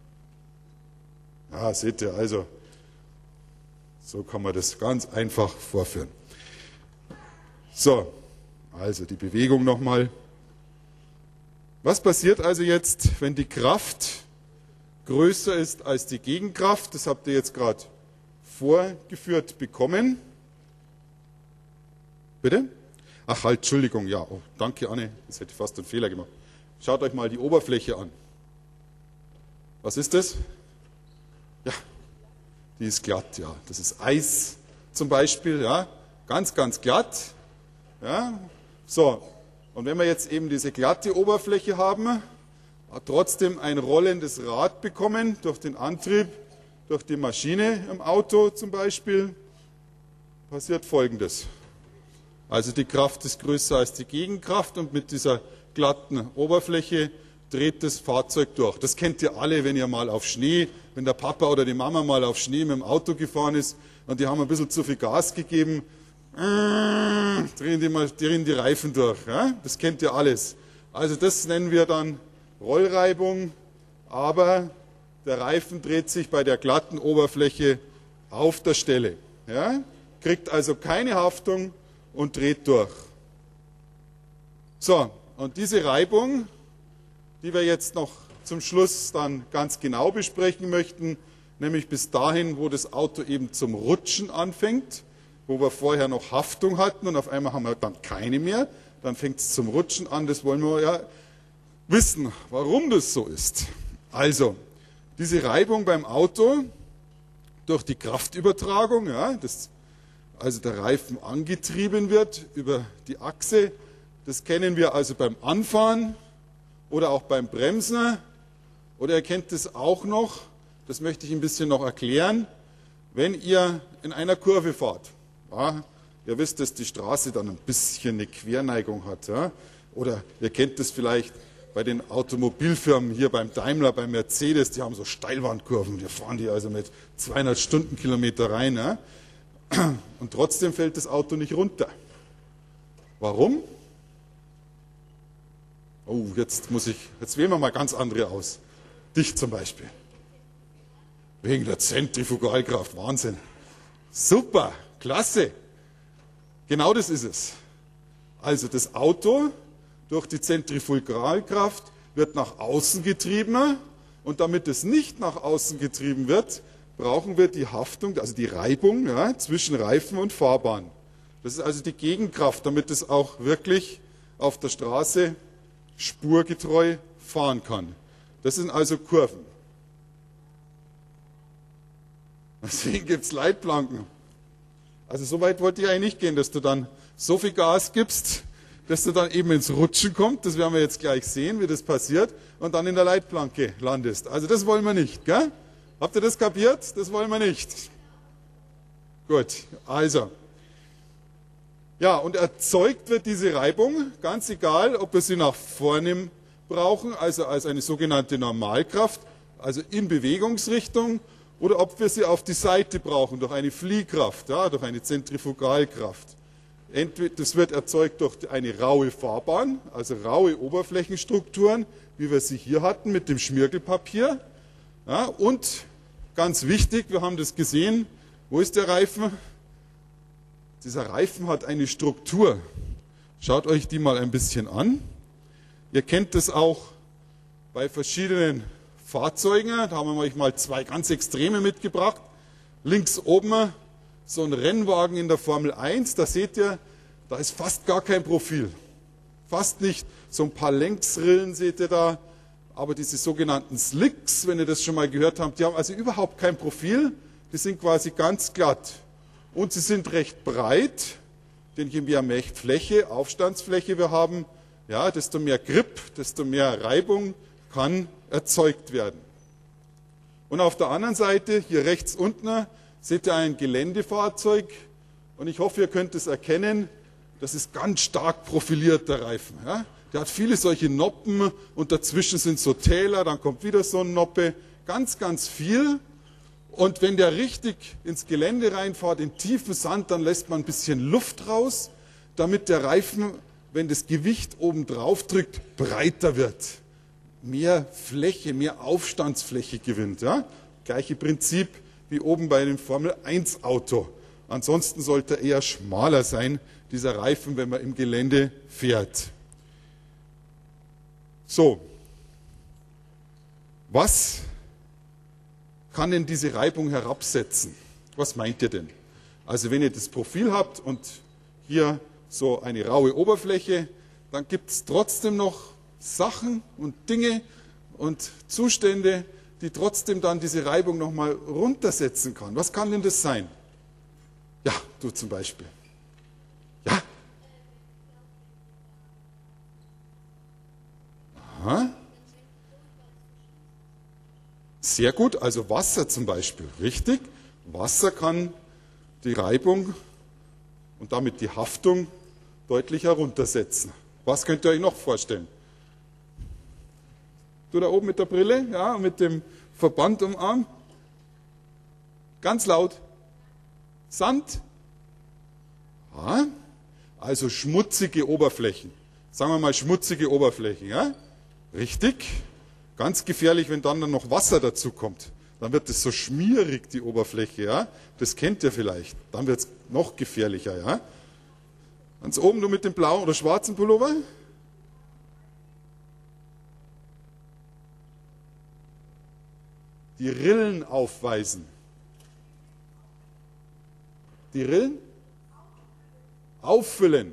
Ja, seht ihr, also so kann man das ganz einfach vorführen. So. Also die Bewegung nochmal. Was passiert also jetzt, wenn die Kraft größer ist als die Gegenkraft? Das habt ihr jetzt gerade vorgeführt bekommen. Bitte? Ach halt, Entschuldigung, ja. Oh, danke, Anne. Das hätte ich fast einen Fehler gemacht. Schaut euch mal die Oberfläche an. Was ist das? Ja, die ist glatt, ja. Das ist Eis zum Beispiel, ja. Ganz, ganz glatt. Ja. So, und wenn wir jetzt eben diese glatte Oberfläche haben, trotzdem ein rollendes Rad bekommen durch den Antrieb, durch die Maschine im Auto zum Beispiel, passiert Folgendes. Also die Kraft ist größer als die Gegenkraft und mit dieser glatten Oberfläche dreht das Fahrzeug durch. Das kennt ihr alle, wenn ihr mal auf Schnee, wenn der Papa oder die Mama mal auf Schnee mit dem Auto gefahren ist und die haben ein bisschen zu viel Gas gegeben, drehen die, mal, drehen die Reifen durch. Ja? Das kennt ihr alles. Also das nennen wir dann Rollreibung, aber der Reifen dreht sich bei der glatten Oberfläche auf der Stelle. Ja? Kriegt also keine Haftung und dreht durch. So, und diese Reibung, die wir jetzt noch zum Schluss dann ganz genau besprechen möchten, nämlich bis dahin, wo das Auto eben zum Rutschen anfängt, wo wir vorher noch Haftung hatten und auf einmal haben wir dann keine mehr, dann fängt es zum Rutschen an, das wollen wir ja wissen, warum das so ist. Also, diese Reibung beim Auto durch die Kraftübertragung, ja, das also der Reifen angetrieben wird über die Achse. Das kennen wir also beim Anfahren oder auch beim Bremsen. Oder ihr kennt das auch noch, das möchte ich ein bisschen noch erklären, wenn ihr in einer Kurve fahrt. Ja, ihr wisst, dass die Straße dann ein bisschen eine Querneigung hat. Ja? Oder ihr kennt das vielleicht bei den Automobilfirmen, hier beim Daimler, beim Mercedes, die haben so Steilwandkurven, die fahren die also mit zweihundert Stundenkilometer rein. Ja? Und trotzdem fällt das Auto nicht runter. Warum? Oh, jetzt muss ich, jetzt wählen wir mal ganz andere aus. Dich zum Beispiel. Wegen der Zentrifugalkraft, Wahnsinn. Super, klasse. Genau das ist es. Also das Auto durch die Zentrifugalkraft wird nach außen getrieben und damit es nicht nach außen getrieben wird, brauchen wir die Haftung, also die Reibung ja, zwischen Reifen und Fahrbahn. Das ist also die Gegenkraft, damit es auch wirklich auf der Straße spurgetreu fahren kann. Das sind also Kurven. Deswegen gibt es Leitplanken. Also so weit wollte ich eigentlich nicht gehen, dass du dann so viel Gas gibst, dass du dann eben ins Rutschen kommst. Das werden wir jetzt gleich sehen, wie das passiert. Und dann in der Leitplanke landest. Also das wollen wir nicht. Gell? Habt ihr das kapiert? Das wollen wir nicht. Gut, also. Ja, und erzeugt wird diese Reibung, ganz egal, ob wir sie nach vorne brauchen, also als eine sogenannte Normalkraft, also in Bewegungsrichtung, oder ob wir sie auf die Seite brauchen, durch eine Fliehkraft, ja, durch eine Zentrifugalkraft. Entweder, das wird erzeugt durch eine raue Fahrbahn, also raue Oberflächenstrukturen, wie wir sie hier hatten mit dem Schmirgelpapier. Ja, und ganz wichtig, wir haben das gesehen, wo ist der Reifen? Dieser Reifen hat eine Struktur. Schaut euch die mal ein bisschen an. Ihr kennt das auch bei verschiedenen Fahrzeugen. Da haben wir euch mal zwei ganz Extreme mitgebracht. Links oben so ein Rennwagen in der Formel eins. Da seht ihr, da ist fast gar kein Profil. Fast nicht. So ein paar Längsrillen seht ihr da. Aber diese sogenannten Slicks, wenn ihr das schon mal gehört habt, die haben also überhaupt kein Profil. Die sind quasi ganz glatt. Und sie sind recht breit, denn je mehr Fläche, Aufstandsfläche wir haben, ja, desto mehr Grip, desto mehr Reibung kann erzeugt werden. Und auf der anderen Seite, hier rechts unten, seht ihr ein Geländefahrzeug. Und ich hoffe, ihr könnt es erkennen, das ist ganz stark profiliert, der Reifen. Ja? Der hat viele solche Noppen und dazwischen sind so Täler, dann kommt wieder so ein Noppe. Ganz, ganz viel. Und wenn der richtig ins Gelände reinfährt, in tiefen Sand, dann lässt man ein bisschen Luft raus, damit der Reifen, wenn das Gewicht oben drauf drückt, breiter wird. Mehr Fläche, mehr Aufstandsfläche gewinnt. Ja? Gleiche Prinzip wie oben bei dem Formel eins Auto. Ansonsten sollte er eher schmaler sein, dieser Reifen, wenn man im Gelände fährt. So, was kann denn diese Reibung herabsetzen? Was meint ihr denn? Also wenn ihr das Profil habt und hier so eine raue Oberfläche, dann gibt es trotzdem noch Sachen und Dinge und Zustände, die trotzdem dann diese Reibung nochmal runtersetzen kann. Was kann denn das sein? Ja, du zum Beispiel. Ja? Aha. Sehr gut, also Wasser zum Beispiel, richtig. Wasser kann die Reibung und damit die Haftung deutlich heruntersetzen. Was könnt ihr euch noch vorstellen? Du da oben mit der Brille, ja, mit dem Verband um den Arm. Ganz laut. Sand. Ja, also schmutzige Oberflächen. Sagen wir mal schmutzige Oberflächen, ja? Richtig. Ganz gefährlich, wenn dann noch Wasser dazu kommt. Dann wird es so schmierig, die Oberfläche. Ja? Das kennt ihr vielleicht. Dann wird es noch gefährlicher. Ja? Ganz oben, du mit dem blauen oder schwarzen Pullover. Die Rillen aufweisen. Die Rillen? Auffüllen.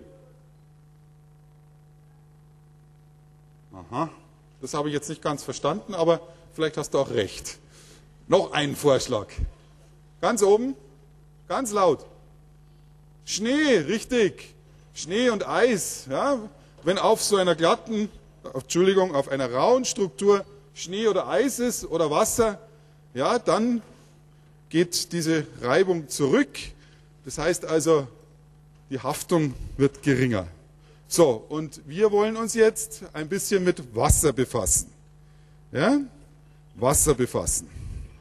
Aha. Das habe ich jetzt nicht ganz verstanden, aber vielleicht hast du auch recht. Noch einen Vorschlag. Ganz oben, ganz laut. Schnee, richtig. Schnee und Eis. Ja? Wenn auf so einer glatten, Entschuldigung, auf einer rauen Struktur Schnee oder Eis ist oder Wasser, ja, dann geht diese Reibung zurück. Das heißt also, die Haftung wird geringer. So, und wir wollen uns jetzt ein bisschen mit Wasser befassen. Ja? Wasser befassen.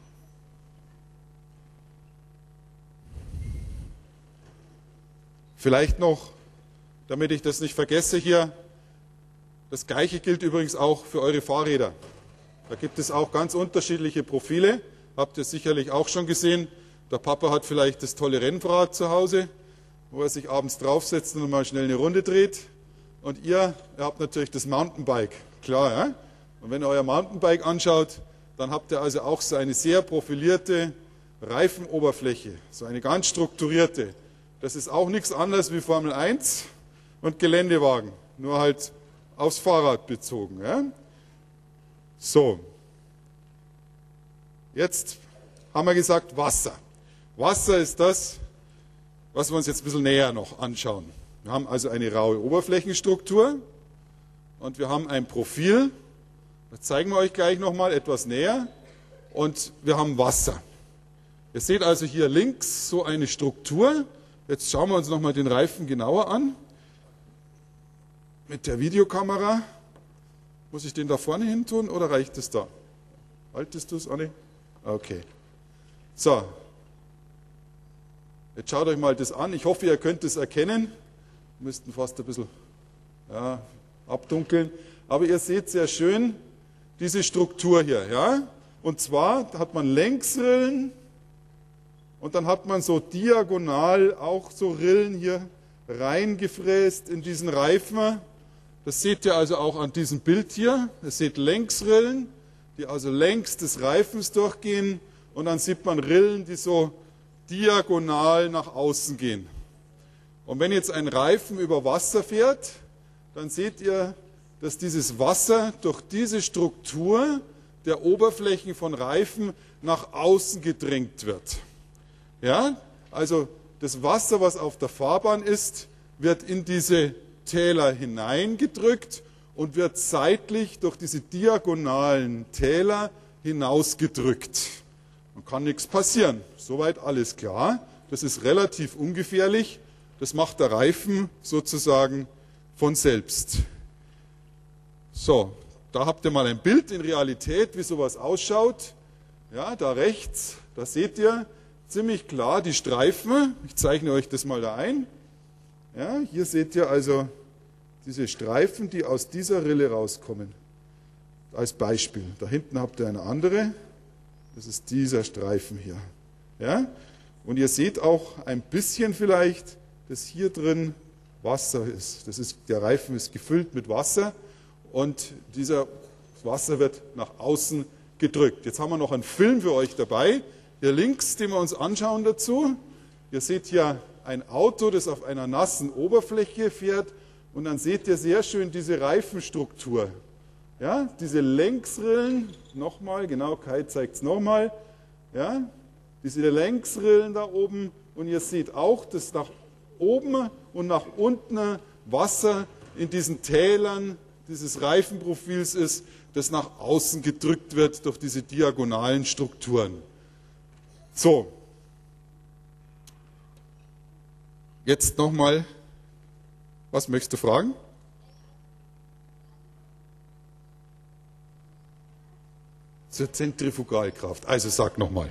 Vielleicht noch, damit ich das nicht vergesse hier, das Gleiche gilt übrigens auch für eure Fahrräder. Da gibt es auch ganz unterschiedliche Profile, habt ihr sicherlich auch schon gesehen. Der Papa hat vielleicht das tolle Rennrad zu Hause, wo er sich abends draufsetzt und mal schnell eine Runde dreht. Und ihr, ihr habt natürlich das Mountainbike, klar. Ja? Und wenn ihr euer Mountainbike anschaut, dann habt ihr also auch so eine sehr profilierte Reifenoberfläche, so eine ganz strukturierte. Das ist auch nichts anderes wie Formel eins und Geländewagen, nur halt aufs Fahrrad bezogen. Ja? So, jetzt haben wir gesagt Wasser. Wasser ist das, was wir uns jetzt ein bisschen näher noch anschauen. Wir haben also eine raue Oberflächenstruktur und wir haben ein Profil. Das zeigen wir euch gleich nochmal etwas näher. Und wir haben Wasser. Ihr seht also hier links so eine Struktur. Jetzt schauen wir uns nochmal den Reifen genauer an. Mit der Videokamera. Muss ich den da vorne hin tun oder reicht es da? Haltest du es, Anni? Okay. So. Jetzt schaut euch mal das an. Ich hoffe, ihr könnt es erkennen. Wir müssten fast ein bisschen ja, abdunkeln. Aber ihr seht sehr schön diese Struktur hier. Ja? Und zwar hat man Längsrillen und dann hat man so diagonal auch so Rillen hier reingefräst in diesen Reifen. Das seht ihr also auch an diesem Bild hier. Ihr seht Längsrillen, die also längs des Reifens durchgehen. Und dann sieht man Rillen, die so diagonal nach außen gehen. Und wenn jetzt ein Reifen über Wasser fährt, dann seht ihr, dass dieses Wasser durch diese Struktur der Oberflächen von Reifen nach außen gedrängt wird. Ja? Also das Wasser, was auf der Fahrbahn ist, wird in diese Täler hineingedrückt und wird seitlich durch diese diagonalen Täler hinausgedrückt. Dann kann nichts passieren. Soweit alles klar. Das ist relativ ungefährlich. Das macht der Reifen sozusagen von selbst. So, da habt ihr mal ein Bild in Realität, wie sowas ausschaut. Ja, da rechts, da seht ihr ziemlich klar die Streifen. Ich zeichne euch das mal da ein. Ja, hier seht ihr also diese Streifen, die aus dieser Rille rauskommen. Als Beispiel. Da hinten habt ihr eine andere. Das ist dieser Streifen hier. Ja? Und ihr seht auch ein bisschen vielleicht, dass hier drin Wasser ist. Das ist. Der Reifen ist gefüllt mit Wasser und dieser Wasser wird nach außen gedrückt. Jetzt haben wir noch einen Film für euch dabei. Hier links, den wir uns anschauen dazu. Ihr seht hier ein Auto, das auf einer nassen Oberfläche fährt und dann seht ihr sehr schön diese Reifenstruktur. Ja, diese Längsrillen, nochmal, genau, Kai zeigt es nochmal, ja, diese Längsrillen da oben und ihr seht auch, dass nach oben und nach unten Wasser in diesen Tälern dieses Reifenprofils ist, das nach außen gedrückt wird durch diese diagonalen Strukturen. So, jetzt nochmal, was möchtest du fragen? Zur Zentrifugalkraft. Also sag nochmal.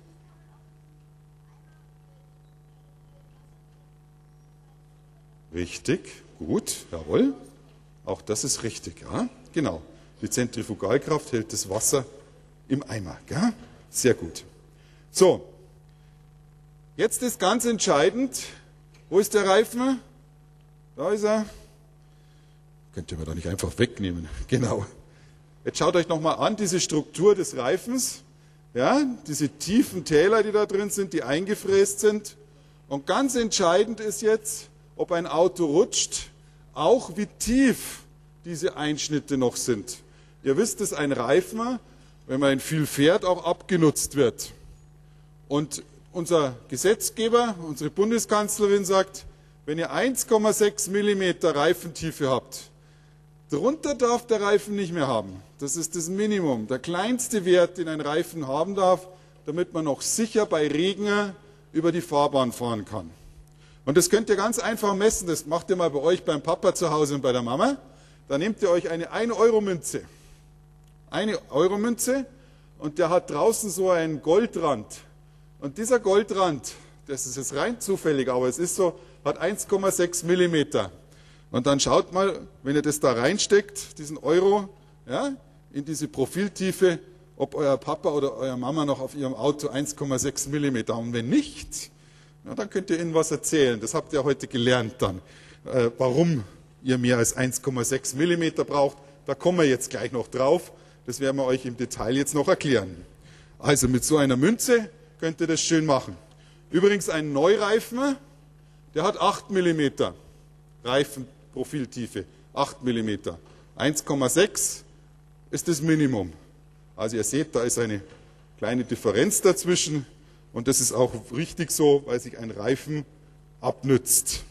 Richtig, gut, jawohl. Auch das ist richtig, ja, genau. Die Zentrifugalkraft hält das Wasser im Eimer, ja? Sehr gut. So, jetzt ist ganz entscheidend, wo ist der Reifen? Da ist er. Könnt ihr mir doch nicht einfach wegnehmen, genau. Jetzt schaut euch nochmal an, diese Struktur des Reifens, ja, diese tiefen Täler, die da drin sind, die eingefräst sind. Und ganz entscheidend ist jetzt, ob ein Auto rutscht, auch wie tief diese Einschnitte noch sind. Ihr wisst, dass ein Reifen, wenn man ihn viel fährt, auch abgenutzt wird. Und unser Gesetzgeber, unsere Bundeskanzlerin sagt, wenn ihr eins Komma sechs Millimeter Reifentiefe habt, drunter darf der Reifen nicht mehr haben. Das ist das Minimum, der kleinste Wert, den ein Reifen haben darf, damit man noch sicher bei Regen über die Fahrbahn fahren kann. Und das könnt ihr ganz einfach messen, das macht ihr mal bei euch beim Papa zu Hause und bei der Mama. Da nehmt ihr euch eine ein Euro Münze. Eine Euro Münze und der hat draußen so einen Goldrand. Und dieser Goldrand, das ist jetzt rein zufällig, aber es ist so, hat eins Komma sechs Millimeter. Und dann schaut mal, wenn ihr das da reinsteckt, diesen Euro, ja, in diese Profiltiefe, ob euer Papa oder euer Mama noch auf ihrem Auto eins Komma sechs Millimeter haben. Und wenn nicht, na, dann könnt ihr ihnen was erzählen. Das habt ihr heute gelernt dann, äh, warum ihr mehr als eins Komma sechs Millimeter braucht. Da kommen wir jetzt gleich noch drauf. Das werden wir euch im Detail jetzt noch erklären. Also mit so einer Münze könnt ihr das schön machen. Übrigens ein Neureifen, der hat acht Millimeter Reifenprofiltiefe. acht Millimeter. eins Komma sechs ist das Minimum. Also ihr seht, da ist eine kleine Differenz dazwischen. Und das ist auch richtig so, weil sich ein Reifen abnützt.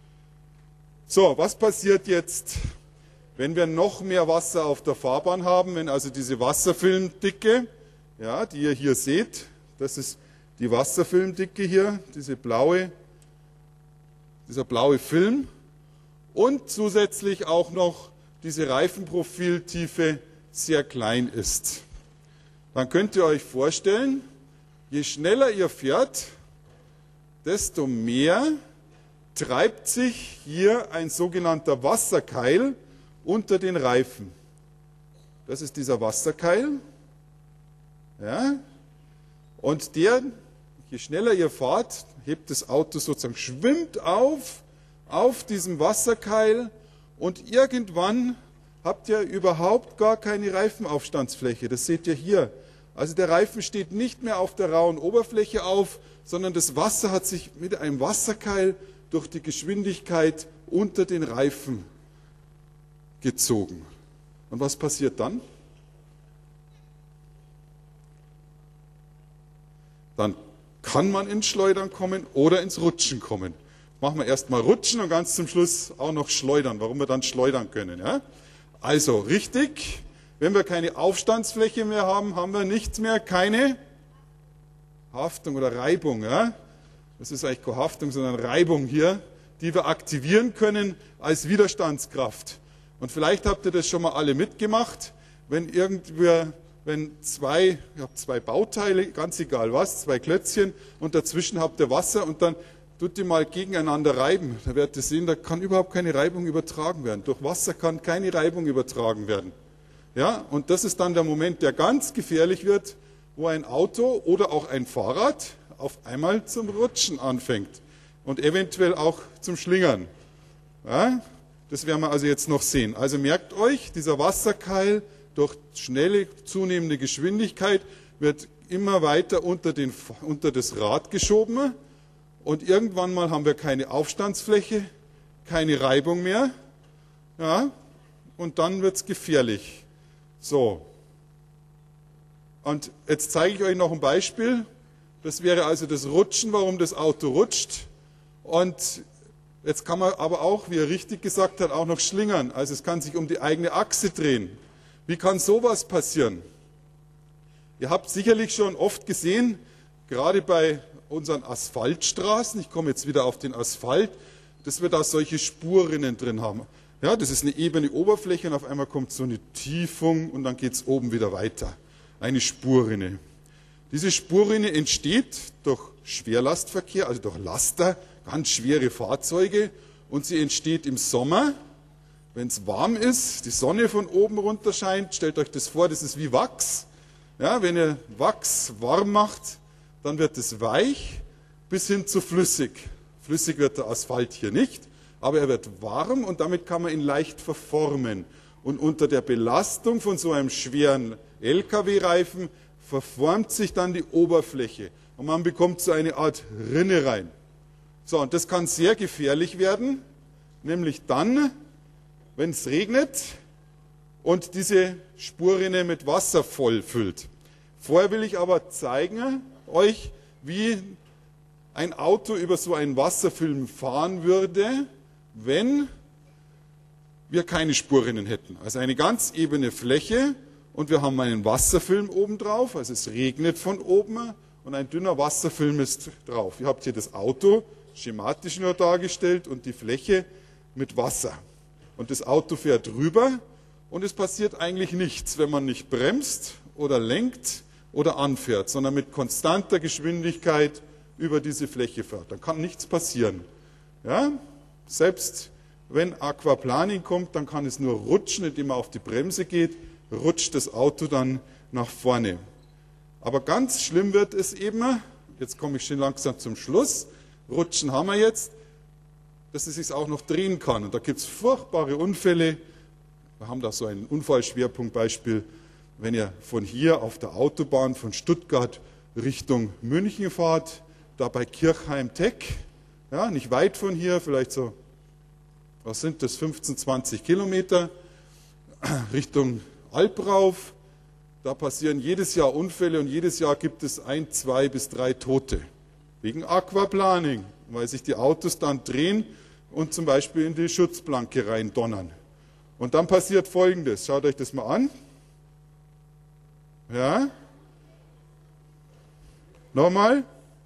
So, was passiert jetzt, wenn wir noch mehr Wasser auf der Fahrbahn haben, wenn also diese Wasserfilmdicke, ja, die ihr hier seht, das ist die Wasserfilmdicke hier, diese blaue, dieser blaue Film und zusätzlich auch noch diese Reifenprofiltiefe sehr klein ist. Dann könnt ihr euch vorstellen, je schneller ihr fährt, desto mehr treibt sich hier ein sogenannter Wasserkeil unter den Reifen. Das ist dieser Wasserkeil. Ja? Und der, je schneller ihr fahrt, hebt das Auto sozusagen, schwimmt auf, auf diesem Wasserkeil und irgendwann habt ihr überhaupt gar keine Reifenaufstandsfläche. Das seht ihr hier. Also der Reifen steht nicht mehr auf der rauen Oberfläche auf, sondern das Wasser hat sich mit einem Wasserkeil durch die Geschwindigkeit unter den Reifen gezogen. Und was passiert dann? Dann kann man ins Schleudern kommen oder ins Rutschen kommen. Machen wir erstmal Rutschen und ganz zum Schluss auch noch Schleudern, warum wir dann schleudern können. Ja? Also richtig, wenn wir keine Aufstandsfläche mehr haben, haben wir nichts mehr, keine Haftung oder Reibung. Ja? Das ist eigentlich keine Haftung, sondern Reibung hier, die wir aktivieren können als Widerstandskraft. Und vielleicht habt ihr das schon mal alle mitgemacht, wenn irgendwer, wenn zwei, ihr habt zwei Bauteile, ganz egal was, zwei Klötzchen und dazwischen habt ihr Wasser und dann tut die mal gegeneinander reiben. Da werdet ihr sehen, da kann überhaupt keine Reibung übertragen werden. Durch Wasser kann keine Reibung übertragen werden. Ja, und das ist dann der Moment, der ganz gefährlich wird, wo ein Auto oder auch ein Fahrrad auf einmal zum Rutschen anfängt und eventuell auch zum Schlingern. Ja, das werden wir also jetzt noch sehen. Also merkt euch, dieser Wasserkeil durch schnelle zunehmende Geschwindigkeit wird immer weiter unter, den, unter das Rad geschoben und irgendwann mal haben wir keine Aufstandsfläche, keine Reibung mehr, ja, und dann wird es gefährlich. So, und jetzt zeige ich euch noch ein Beispiel. Das wäre also das Rutschen, warum das Auto rutscht. Und jetzt kann man aber auch, wie er richtig gesagt hat, auch noch schlingern. Also es kann sich um die eigene Achse drehen. Wie kann sowas passieren? Ihr habt sicherlich schon oft gesehen, gerade bei unseren Asphaltstraßen, ich komme jetzt wieder auf den Asphalt, dass wir da solche Spurrinnen drin haben. Ja, das ist eine ebene Oberfläche und auf einmal kommt so eine Tiefung und dann geht es oben wieder weiter. Eine Spurrinne. Diese Spurrinne entsteht durch Schwerlastverkehr, also durch Laster, ganz schwere Fahrzeuge und sie entsteht im Sommer, wenn es warm ist, die Sonne von oben runter scheint. Stellt euch das vor, das ist wie Wachs. Ja, wenn ihr Wachs warm macht, dann wird es weich bis hin zu flüssig. Flüssig wird der Asphalt hier nicht, aber er wird warm und damit kann man ihn leicht verformen. Und unter der Belastung von so einem schweren L K W-Reifen verformt sich dann die Oberfläche und man bekommt so eine Art Rinne rein. So, und das kann sehr gefährlich werden, nämlich dann, wenn es regnet und diese Spurrinne mit Wasser voll füllt. Vorher will ich aber zeigen euch, wie ein Auto über so einen Wasserfilm fahren würde, wenn wir keine Spurrinnen hätten. Also eine ganz ebene Fläche und wir haben einen Wasserfilm oben drauf, also es regnet von oben und ein dünner Wasserfilm ist drauf. Ihr habt hier das Auto schematisch nur dargestellt und die Fläche mit Wasser. Und das Auto fährt rüber und es passiert eigentlich nichts, wenn man nicht bremst oder lenkt oder anfährt, sondern mit konstanter Geschwindigkeit über diese Fläche fährt. Dann kann nichts passieren. Ja? Selbst wenn Aquaplaning kommt, dann kann es nur rutschen, indem man auf die Bremse geht, rutscht das Auto dann nach vorne. Aber ganz schlimm wird es eben, jetzt komme ich schon langsam zum Schluss, rutschen haben wir jetzt, dass es sich auch noch drehen kann. Und da gibt es furchtbare Unfälle. Wir haben da so ein Unfallschwerpunktbeispiel, wenn ihr von hier auf der Autobahn von Stuttgart Richtung München fahrt, da bei Kirchheim-Teck, ja, nicht weit von hier, vielleicht so, was sind das, fünfzehn, zwanzig Kilometer, Richtung Alprauf, da passieren jedes Jahr Unfälle und jedes Jahr gibt es ein, zwei bis drei Tote. Wegen Aquaplaning, weil sich die Autos dann drehen und zum Beispiel in die Schutzplanke reindonnern. Und dann passiert Folgendes, schaut euch das mal an. Ja. Nochmal.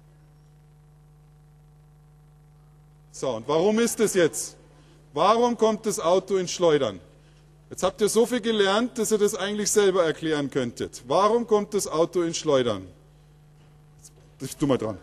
So, und warum ist das jetzt? Warum kommt das Auto ins Schleudern? Jetzt habt ihr so viel gelernt, dass ihr das eigentlich selber erklären könntet. Warum kommt das Auto ins Schleudern? Jetzt tu mal dran.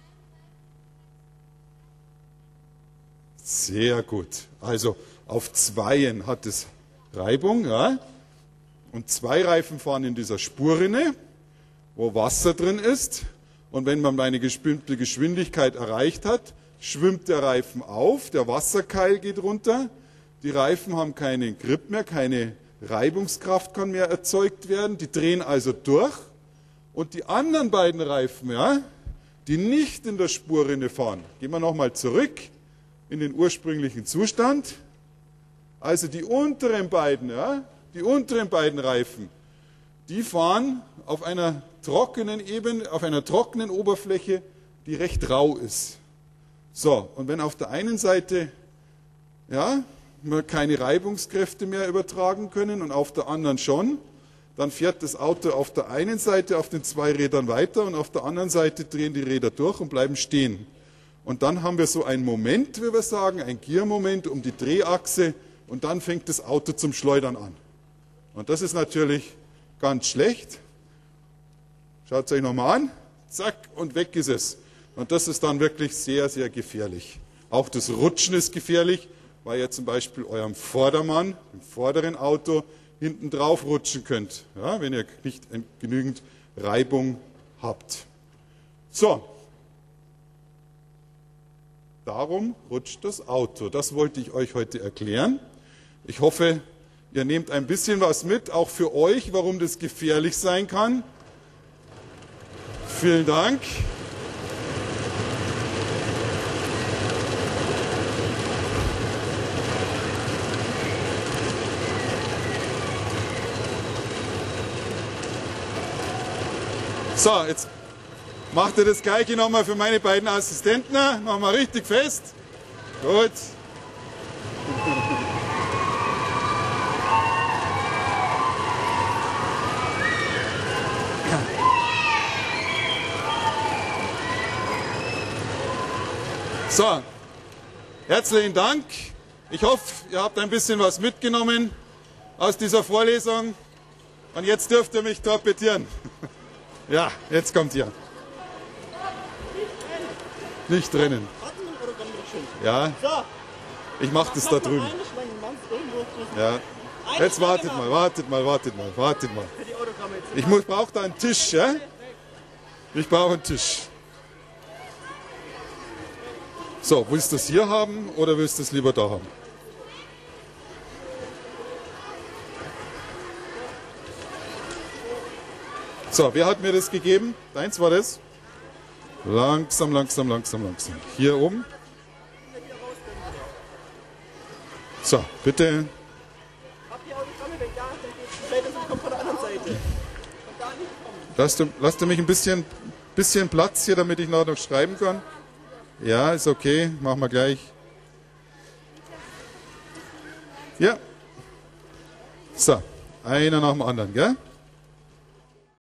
Sehr gut. Also auf Zweien hat es Reibung, ja? Und zwei Reifen fahren in dieser Spurrinne, wo Wasser drin ist. Und wenn man eine bestimmte Geschwindigkeit erreicht hat, schwimmt der Reifen auf, der Wasserkeil geht runter. Die Reifen haben keinen Grip mehr, keine Reibungskraft kann mehr erzeugt werden. Die drehen also durch. Und die anderen beiden Reifen, ja, die nicht in der Spurrinne fahren, gehen wir nochmal zurück in den ursprünglichen Zustand. Also die unteren beiden, ja, die unteren beiden Reifen, die fahren auf einer trockenen Ebene, auf einer trockenen Oberfläche, die recht rau ist. So, und wenn auf der einen Seite, ja, wir keine Reibungskräfte mehr übertragen können und auf der anderen schon, dann fährt das Auto auf der einen Seite auf den zwei Rädern weiter und auf der anderen Seite drehen die Räder durch und bleiben stehen. Und dann haben wir so einen Moment, wie wir sagen, ein Giermoment um die Drehachse und dann fängt das Auto zum Schleudern an. Und das ist natürlich ganz schlecht. Schaut es euch nochmal an. Zack, und weg ist es. Und das ist dann wirklich sehr, sehr gefährlich. Auch das Rutschen ist gefährlich, weil ihr zum Beispiel eurem Vordermann, im vorderen Auto, hinten drauf rutschen könnt, ja, wenn ihr nicht genügend Reibung habt. So, darum rutscht das Auto. Das wollte ich euch heute erklären. Ich hoffe, ihr nehmt ein bisschen was mit, auch für euch, warum das gefährlich sein kann. Vielen Dank. So, jetzt macht ihr das Gleiche nochmal für meine beiden Assistenten. Machen wir richtig fest. Gut. So, herzlichen Dank. Ich hoffe, ihr habt ein bisschen was mitgenommen aus dieser Vorlesung. Und jetzt dürft ihr mich torpedieren. Ja, jetzt kommt ihr. Nicht drinnen. Ja, ich mache das da drüben. Ja. Jetzt wartet mal, wartet mal, wartet mal, wartet mal. Ich brauche da einen Tisch, ja? Ich brauche einen Tisch. So, willst du das hier haben oder willst du es lieber da haben? So, wer hat mir das gegeben? Deins war das? Langsam, langsam, langsam, langsam. Hier oben. So, bitte. Lass du, lass du mich ein bisschen, bisschen Platz hier, damit ich nachher noch schreiben kann. Ja, ist okay, machen wir gleich. Ja. So, einer nach dem anderen, gell?